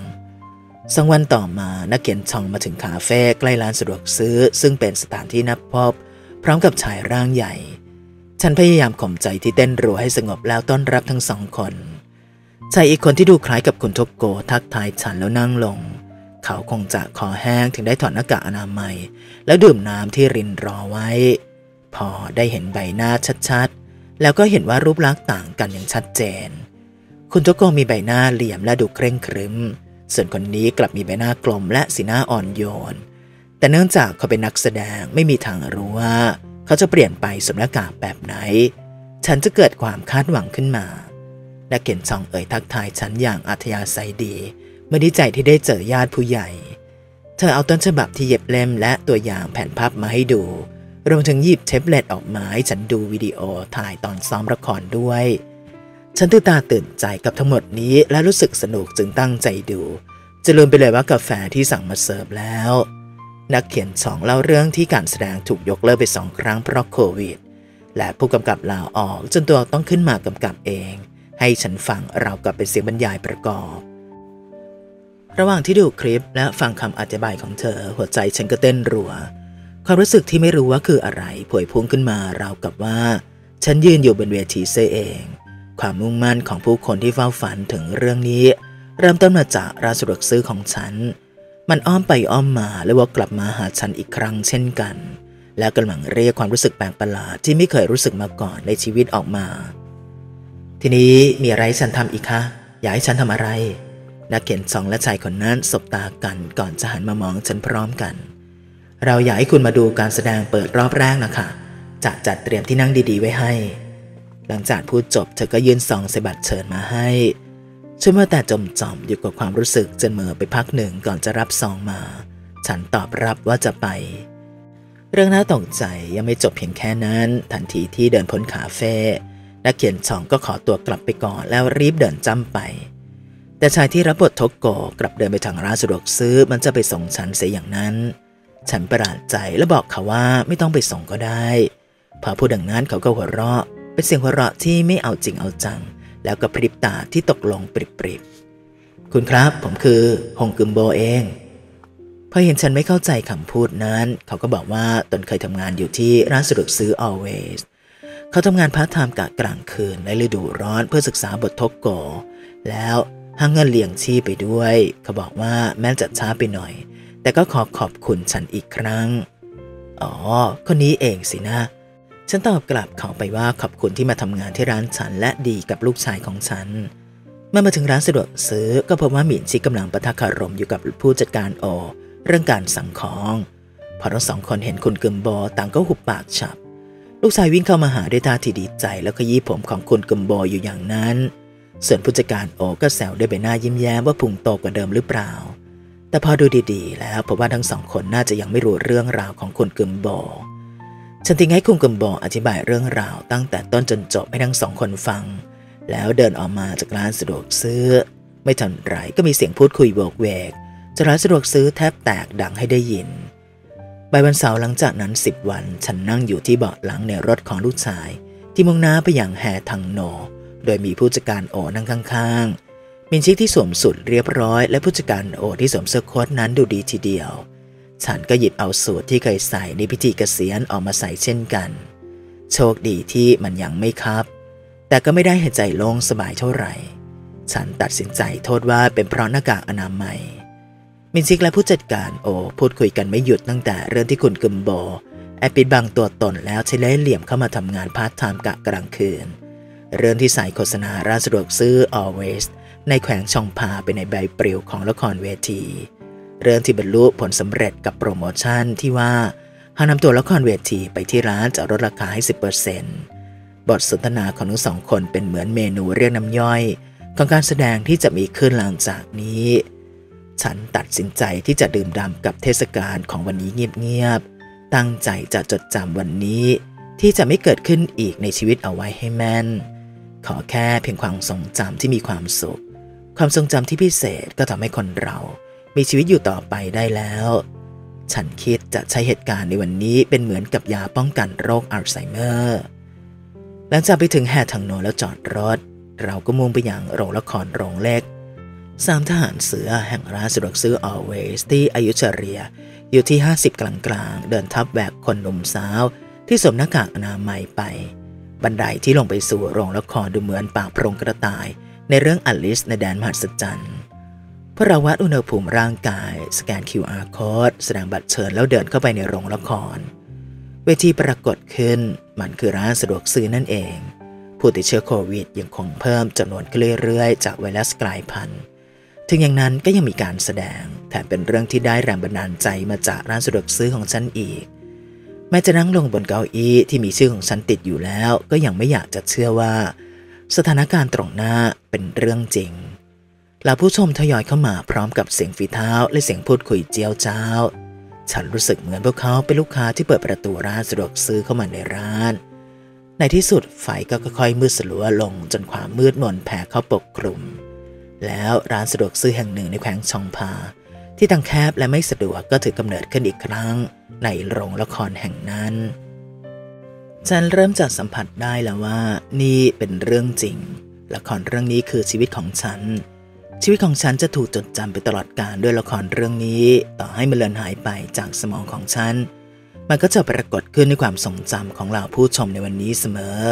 2 วันต่อมานักเขียนช่องมาถึงคาเฟ่ใกล้ร้านสะดวกซื้อซึ่งเป็นสถานที่นัดพบพร้อมกับชายร่างใหญ่ฉันพยายามข่มใจที่เต้นรัวให้สงบแล้วต้อนรับทั้ง2 คนชายอีกคนที่ดูคล้ายกับคุณทกโกทักทายฉันแล้วนั่งลงเขาคงจะคอแห้งถึงได้ถอดหน้ากากอนามัยแล้วดื่มน้ำที่รินรอไว้พอได้เห็นใบหน้าชัดๆแล้วก็เห็นว่ารูปลักษณ์ต่างกันอย่างชัดเจนคุณทกโกมีใบหน้าเหลี่ยมและดูเคร่งครึ้มส่วนคนนี้กลับมีใบหน้ากลมและสีหน้าอ่อนโยนแต่เนื่องจากเขาเป็นนักแสดงไม่มีทางรู้ว่าเขาจะเปลี่ยนไปสวมหน้ากากแบบไหนฉันจะเกิดความคาดหวังขึ้นมานักเขียนช่องเอ่ยทักทายฉันอย่างอัธยาศัยดีเมื่อดีใจที่ได้เจอญาติผู้ใหญ่เธอเอาต้นฉบับที่เย็บเล่มและตัวอย่างแผ่นภาพมาให้ดูรวมถึงหยิบเทปเล็ตออกมาให้ฉันดูวิดีโอถ่ายตอนซ้อมละครด้วยฉันตื่นตาตื่นใจกับทั้งหมดนี้และรู้สึกสนุกจึงตั้งใจดูจะลืมไปเลยว่ากาแฟที่สั่งมาเสิร์ฟแล้วนักเขียนช่องเล่าเรื่องที่การแสดงถูกยกเลิกไป2 ครั้งเพราะโควิดและผู้กำกับลาออกจนตัวต้องขึ้นมากำกับเองให้ฉันฟังราวกับเป็นเสียงบรรยายประกอบระหว่างที่ดูคลิปและฟังคำอธิบายของเธอหัวใจฉันก็เต้นรัวความรู้สึกที่ไม่รู้ว่าคืออะไรผวยพุ่งขึ้นมาราวกับว่าฉันยืนอยู่บนเวทีเสียเองความมุ่งมั่นของผู้คนที่เฝ้าฝันถึงเรื่องนี้เริ่มต้นมาจากร้านสะดวกซื้อของฉันมันอ้อมไปอ้อมมาและวกกลับมาหาฉันอีกครั้งเช่นกันและกำลังเรียกความรู้สึกแปลกประหลาดที่ไม่เคยรู้สึกมาก่อนในชีวิตออกมาทีนี้มีอะไรฉันทำอีกคะอยากให้ฉันทำอะไรนักเขียนช่องและชายคนนั้นสบตากันก่อนจะหันมามองฉันพร้อมกันเราอยากให้คุณมาดูการแสดงเปิดรอบแรกนะคะจะจัดเตรียมที่นั่งดีๆไว้ให้หลังจากพูดจบเธอก็ยื่นซองใส่บัตรเชิญมาให้ฉันเมื่อแต่จมอยู่กับความรู้สึกจนเมื่อไปพักหนึ่งก่อนจะรับซองมาฉันตอบรับว่าจะไปเรื่องน่าตกใจยังไม่จบเพียงแค่นั้นทันทีที่เดินพ้นคาเฟ่นักเขียนช่องก็ขอตัวกลับไปก่อนแล้วรีบเดินจ้ำไปแต่ชายที่รับบททกโกกลับเดินไปทางร้านสะดวกซื้อมันจะไปส่งฉันเสียอย่างนั้นฉันประหลาดใจและบอกเขาว่าไม่ต้องไปส่งก็ได้พอพูดดังนั้นเขาก็หัวเราะเป็นเสียงหัวเราะที่ไม่เอาจริงเอาจังแล้วก็พริบตาที่ตกลงปริบๆคุณครับผมคือฮงกึมโบเองพอเห็นฉันไม่เข้าใจคำพูดนั้นเขาก็บอกว่าตนเคยทำงานอยู่ที่ร้านสะดวกซื้อ Always เขาทำงานพาร์ทไทม์กะกลางคืนในฤดูร้อนเพื่อศึกษาบททกโกแล้วหาเงินเลี้ยงชีพไปด้วยเขาบอกว่าแม้จะช้าไปหน่อยแต่ก็ขอบคุณฉันอีกครั้งอ๋อคนนี้เองสินะฉันตอบกลับเขาไปว่าขอบคุณที่มาทำงานที่ร้านฉันและดีกับลูกชายของฉันเมื่อมาถึงร้านสะดวกซื้อก็พบว่าหมินชิกำลังปะทะคารมอยู่กับผู้จัดการโอเรื่องการสั่งของพอทั้ง2 คนเห็นคุณกึมโบต่างก็หุบปากฉับลูกชายวิ่งเข้ามาหาด้วยท่าทีดีใจแล้วขยี้ผมของคุณกึมโบอยู่อย่างนั้นส่วนผู้จัดการโอก็แซวด้วยใบหน้ายิ้มแย้มว่าพุงโตกว่าเดิมหรือเปล่าแต่พอดูดีๆแล้วพบว่าทั้ง2 คนน่าจะยังไม่รู้เรื่องราวของคุณกึมโบฉันทิ้งให้คุณกึมโบอธิบายเรื่องราวตั้งแต่ต้นจนจบให้ทั้ง2 คนฟังแล้วเดินออกมาจากร้านสะดวกซื้อไม่ทันไรก็มีเสียงพูดคุยโวกเวกจากร้านสะดวกซื้อแทบแตกดังให้ได้ยินบ่ายวันเสาร์หลังจากนั้น10 วันฉันนั่งอยู่ที่เบาะหลังในรถของลูกชายที่มุ่งหน้าไปยังแฮทังโนโดยมีผู้จัดการโอนั่งข้างๆมินชิกที่สวมสูทเรียบร้อยและผู้จัดการโอที่สวมเสื้อโค้ทนั้นดูดีทีเดียวฉันก็หยิบเอาสูทที่เคยใส่ในพิธีเกษียณออกมาใส่เช่นกันโชคดีที่มันยังไม่คับแต่ก็ไม่ได้หายใจโล่งสบายเท่าไหร่ฉันตัดสินใจโทษว่าเป็นเพราะหน้ากากอนามัยมินชิกและผู้จัดการโอพูดคุยกันไม่หยุดตั้งแต่เรื่องที่คุณกึมโบแอบปิดบังตัวตนแล้วใช้เล่ห์เหลี่ยมเข้ามาทำงานพาร์ทไทม์กะกลางคืนเรื่องที่ใส่โฆษณาร้านสะดวกซื้อ Always ในแขวงชองพาเป็นในใบปลิวของละครเวทีเรื่องที่บรรลุผลสำเร็จกับโปรโมชั่นที่ว่าหากนำตัวละครเวทีไปที่ร้านจะลดราคาให้ 10% บทสนทนาของทั้งสองคนเป็นเหมือนเมนูเรียกน้ำย่อยของการแสดงที่จะมีขึ้นหลังจากนี้ฉันตัดสินใจที่จะดื่มด่ำกับเทศกาลของวันนี้เงียบๆตั้งใจจะจดจำวันนี้ที่จะไม่เกิดขึ้นอีกในชีวิตเอาไว้ให้แม่นขอแค่เพียงความทรงจำที่มีความสุขความทรงจำที่พิเศษก็ทำให้คนเรามีชีวิตอยู่ต่อไปได้แล้วฉันคิดจะใช้เหตุการณ์ในวันนี้เป็นเหมือนกับยาป้องกันโรคอัลไซเมอร์หลังจากไปถึงแห่ทางโน้นแล้วจอดรถเราก็มุ่งไปยังโรงละครโรงเล็ก3ทหารเสือแห่งร้านสะดวกซื้อ Always ที่อยุธยาอยู่ที่50กลางๆเดินทับแวกคนหนุ่มสาวที่สวมหน้ากากอนามัยไปบันไดที่ลงไปสู่โรงละครดูเหมือนปากโพรงกระต่ายในเรื่องอลิซในแดนมหัศจรรย์พวกเราวัดอุณหภูมิร่างกายสแกน QR Code แสดงบัตรเชิญแล้วเดินเข้าไปในโรงละครเวทีปรากฏขึ้นมันคือร้านสะดวกซื้อนั่นเองผู้ติดเชื้อโควิดยังคงเพิ่มจำนวนขึ้นเรื่อยๆจากไวรัสกลายพันธุ์ถึงอย่างนั้นก็ยังมีการแสดงแถมเป็นเรื่องที่ได้แรงบันดาลใจมาจากร้านสะดวกซื้อของฉันอีกแม้จะนั่งลงบนเก้าอี้ที่มีชื่อของฉันติดอยู่แล้วก็ยังไม่อยากจะเชื่อว่าสถานการณ์ตรงหน้าเป็นเรื่องจริงเหล่าผู้ชมทยอยเข้ามาพร้อมกับเสียงฝีเท้าและเสียงพูดคุยเจียวจ้าวฉันรู้สึกเหมือนพวกเขาเป็นลูกค้าที่เปิดประตูร้านสะดวกซื้อเข้ามาในร้านในที่สุดไฟก็ค่อยๆมืดสลัวลงจนความมืดมนแผ่เข้าปกคลุมแล้วร้านสะดวกซื้อแห่งหนึ่งในแขวงชองพาที่ทั้งแคบและไม่สะดวกก็ถือกำเนิดขึ้นอีกครั้งในโรงละครแห่งนั้นฉันเริ่มจะสัมผัสได้แล้วว่านี่เป็นเรื่องจริงละครเรื่องนี้คือชีวิตของฉันชีวิตของฉันจะถูกจดจำไปตลอดกาลด้วยละครเรื่องนี้ต่อให้มันเลือนหายไปจากสมองของฉันมันก็จะปรากฏขึ้นในความทรงจำของเหล่าผู้ชมในวันนี้เสมอ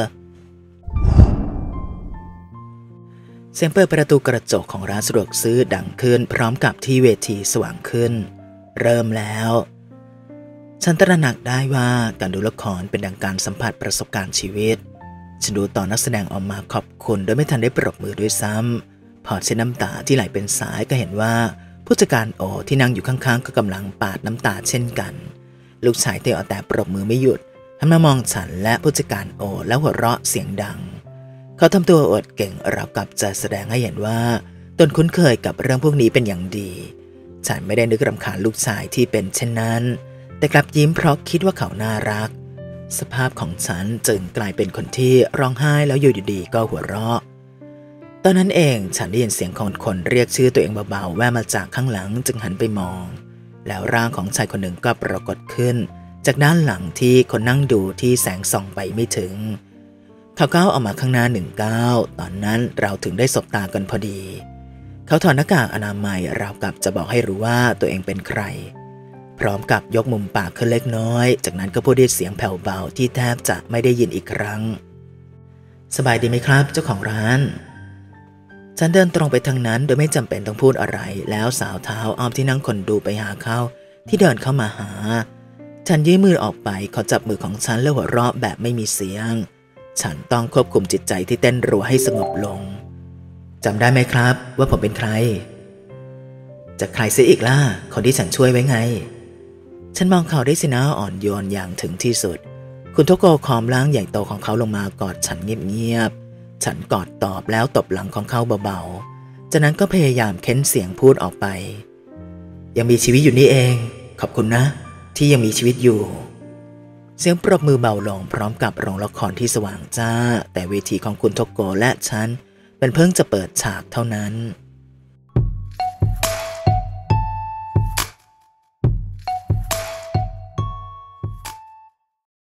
เสียงเปิดประตูกระจกของร้านสะดวกซื้อดังขึ้นพร้อมกับที่เวทีสว่างขึ้นเริ่มแล้วฉันตระหนักได้ว่าการดูละครเป็นดังการสัมผัสประสบการณ์ชีวิตฉันดูตอนนักแสดงออกมาขอบคุณโดยไม่ทันได้ปรบมือด้วยซ้ำพอเช็ดน้ำตาที่ไหลเป็นสายก็เห็นว่าผู้จัดการโอที่นั่งอยู่ข้างๆก็กำลังปาดน้ำตาเช่นกันลูกชายเตะเอาแต่ปรบมือไม่หยุดหันมามองฉันและผู้จัดการโอแล้วหัวเราะเสียงดังเขาทำตัวอวดเก่งราวกับจะแสดงให้เห็นว่าตนคุ้นเคยกับเรื่องพวกนี้เป็นอย่างดีฉันไม่ได้นึกรำคาญลูกชายที่เป็นเช่นนั้นแต่กลับยิ้มเพราะคิดว่าเขาน่ารักสภาพของฉันจึงกลายเป็นคนที่ร้องไห้แล้วอยู่ดีๆก็หัวเราะตอนนั้นเองฉันได้ยินเสียงของคนเรียกชื่อตัวเองเบาๆแว่มาจากข้างหลังจึงหันไปมองแล้วร่างของชายคนหนึ่งก็ปรากฏขึ้นจากด้านหลังที่คนนั่งดูที่แสงส่องไปไม่ถึงเขาก้าวออกมาข้างหน้า1 ก้าวตอนนั้นเราถึงได้สบตากันพอดีเขาถอดหน้ากากอนามัยราวกับจะบอกให้รู้ว่าตัวเองเป็นใครพร้อมกับยกมุมปากขึ้นเล็กน้อยจากนั้นก็พูดด้วยเสียงแผ่วเบาที่แทบจะไม่ได้ยินอีกครั้งสบายดีไหมครับเจ้าของร้านฉันเดินตรงไปทางนั้นโดยไม่จำเป็นต้องพูดอะไรแล้วสาวเท้าอ้อมที่นั่งคนดูไปหาเขาที่เดินเข้ามาหาฉันยื่นมือออกไปเขาจับมือของฉันแล้วหัวเราะแบบไม่มีเสียงฉันต้องควบคุมจิตใจที่เต้นรัวให้สงบลงจำได้ไหมครับว่าผมเป็นใครจะใครเสียอีกล่ะคนที่ฉันช่วยไว้ไงฉันมองเขาด้วยสีหน้าอ่อนโยนอย่างถึงที่สุดคุณโทโกะคอมร่างใหญ่โตของเขาลงมากอดฉันเงียบๆฉันกอดตอบแล้วตบหลังของเขาเบาๆจากนั้นก็พยายามเค้นเสียงพูดออกไปยังมีชีวิตอยู่นี่เองขอบคุณนะที่ยังมีชีวิตอยู่เสียงปรบมือเบาลงพร้อมกับโรงละครที่สว่างจ้าแต่เวทีของคุณโทโกะและฉันเป็นเพิ่งจะเปิดฉากเท่านั้น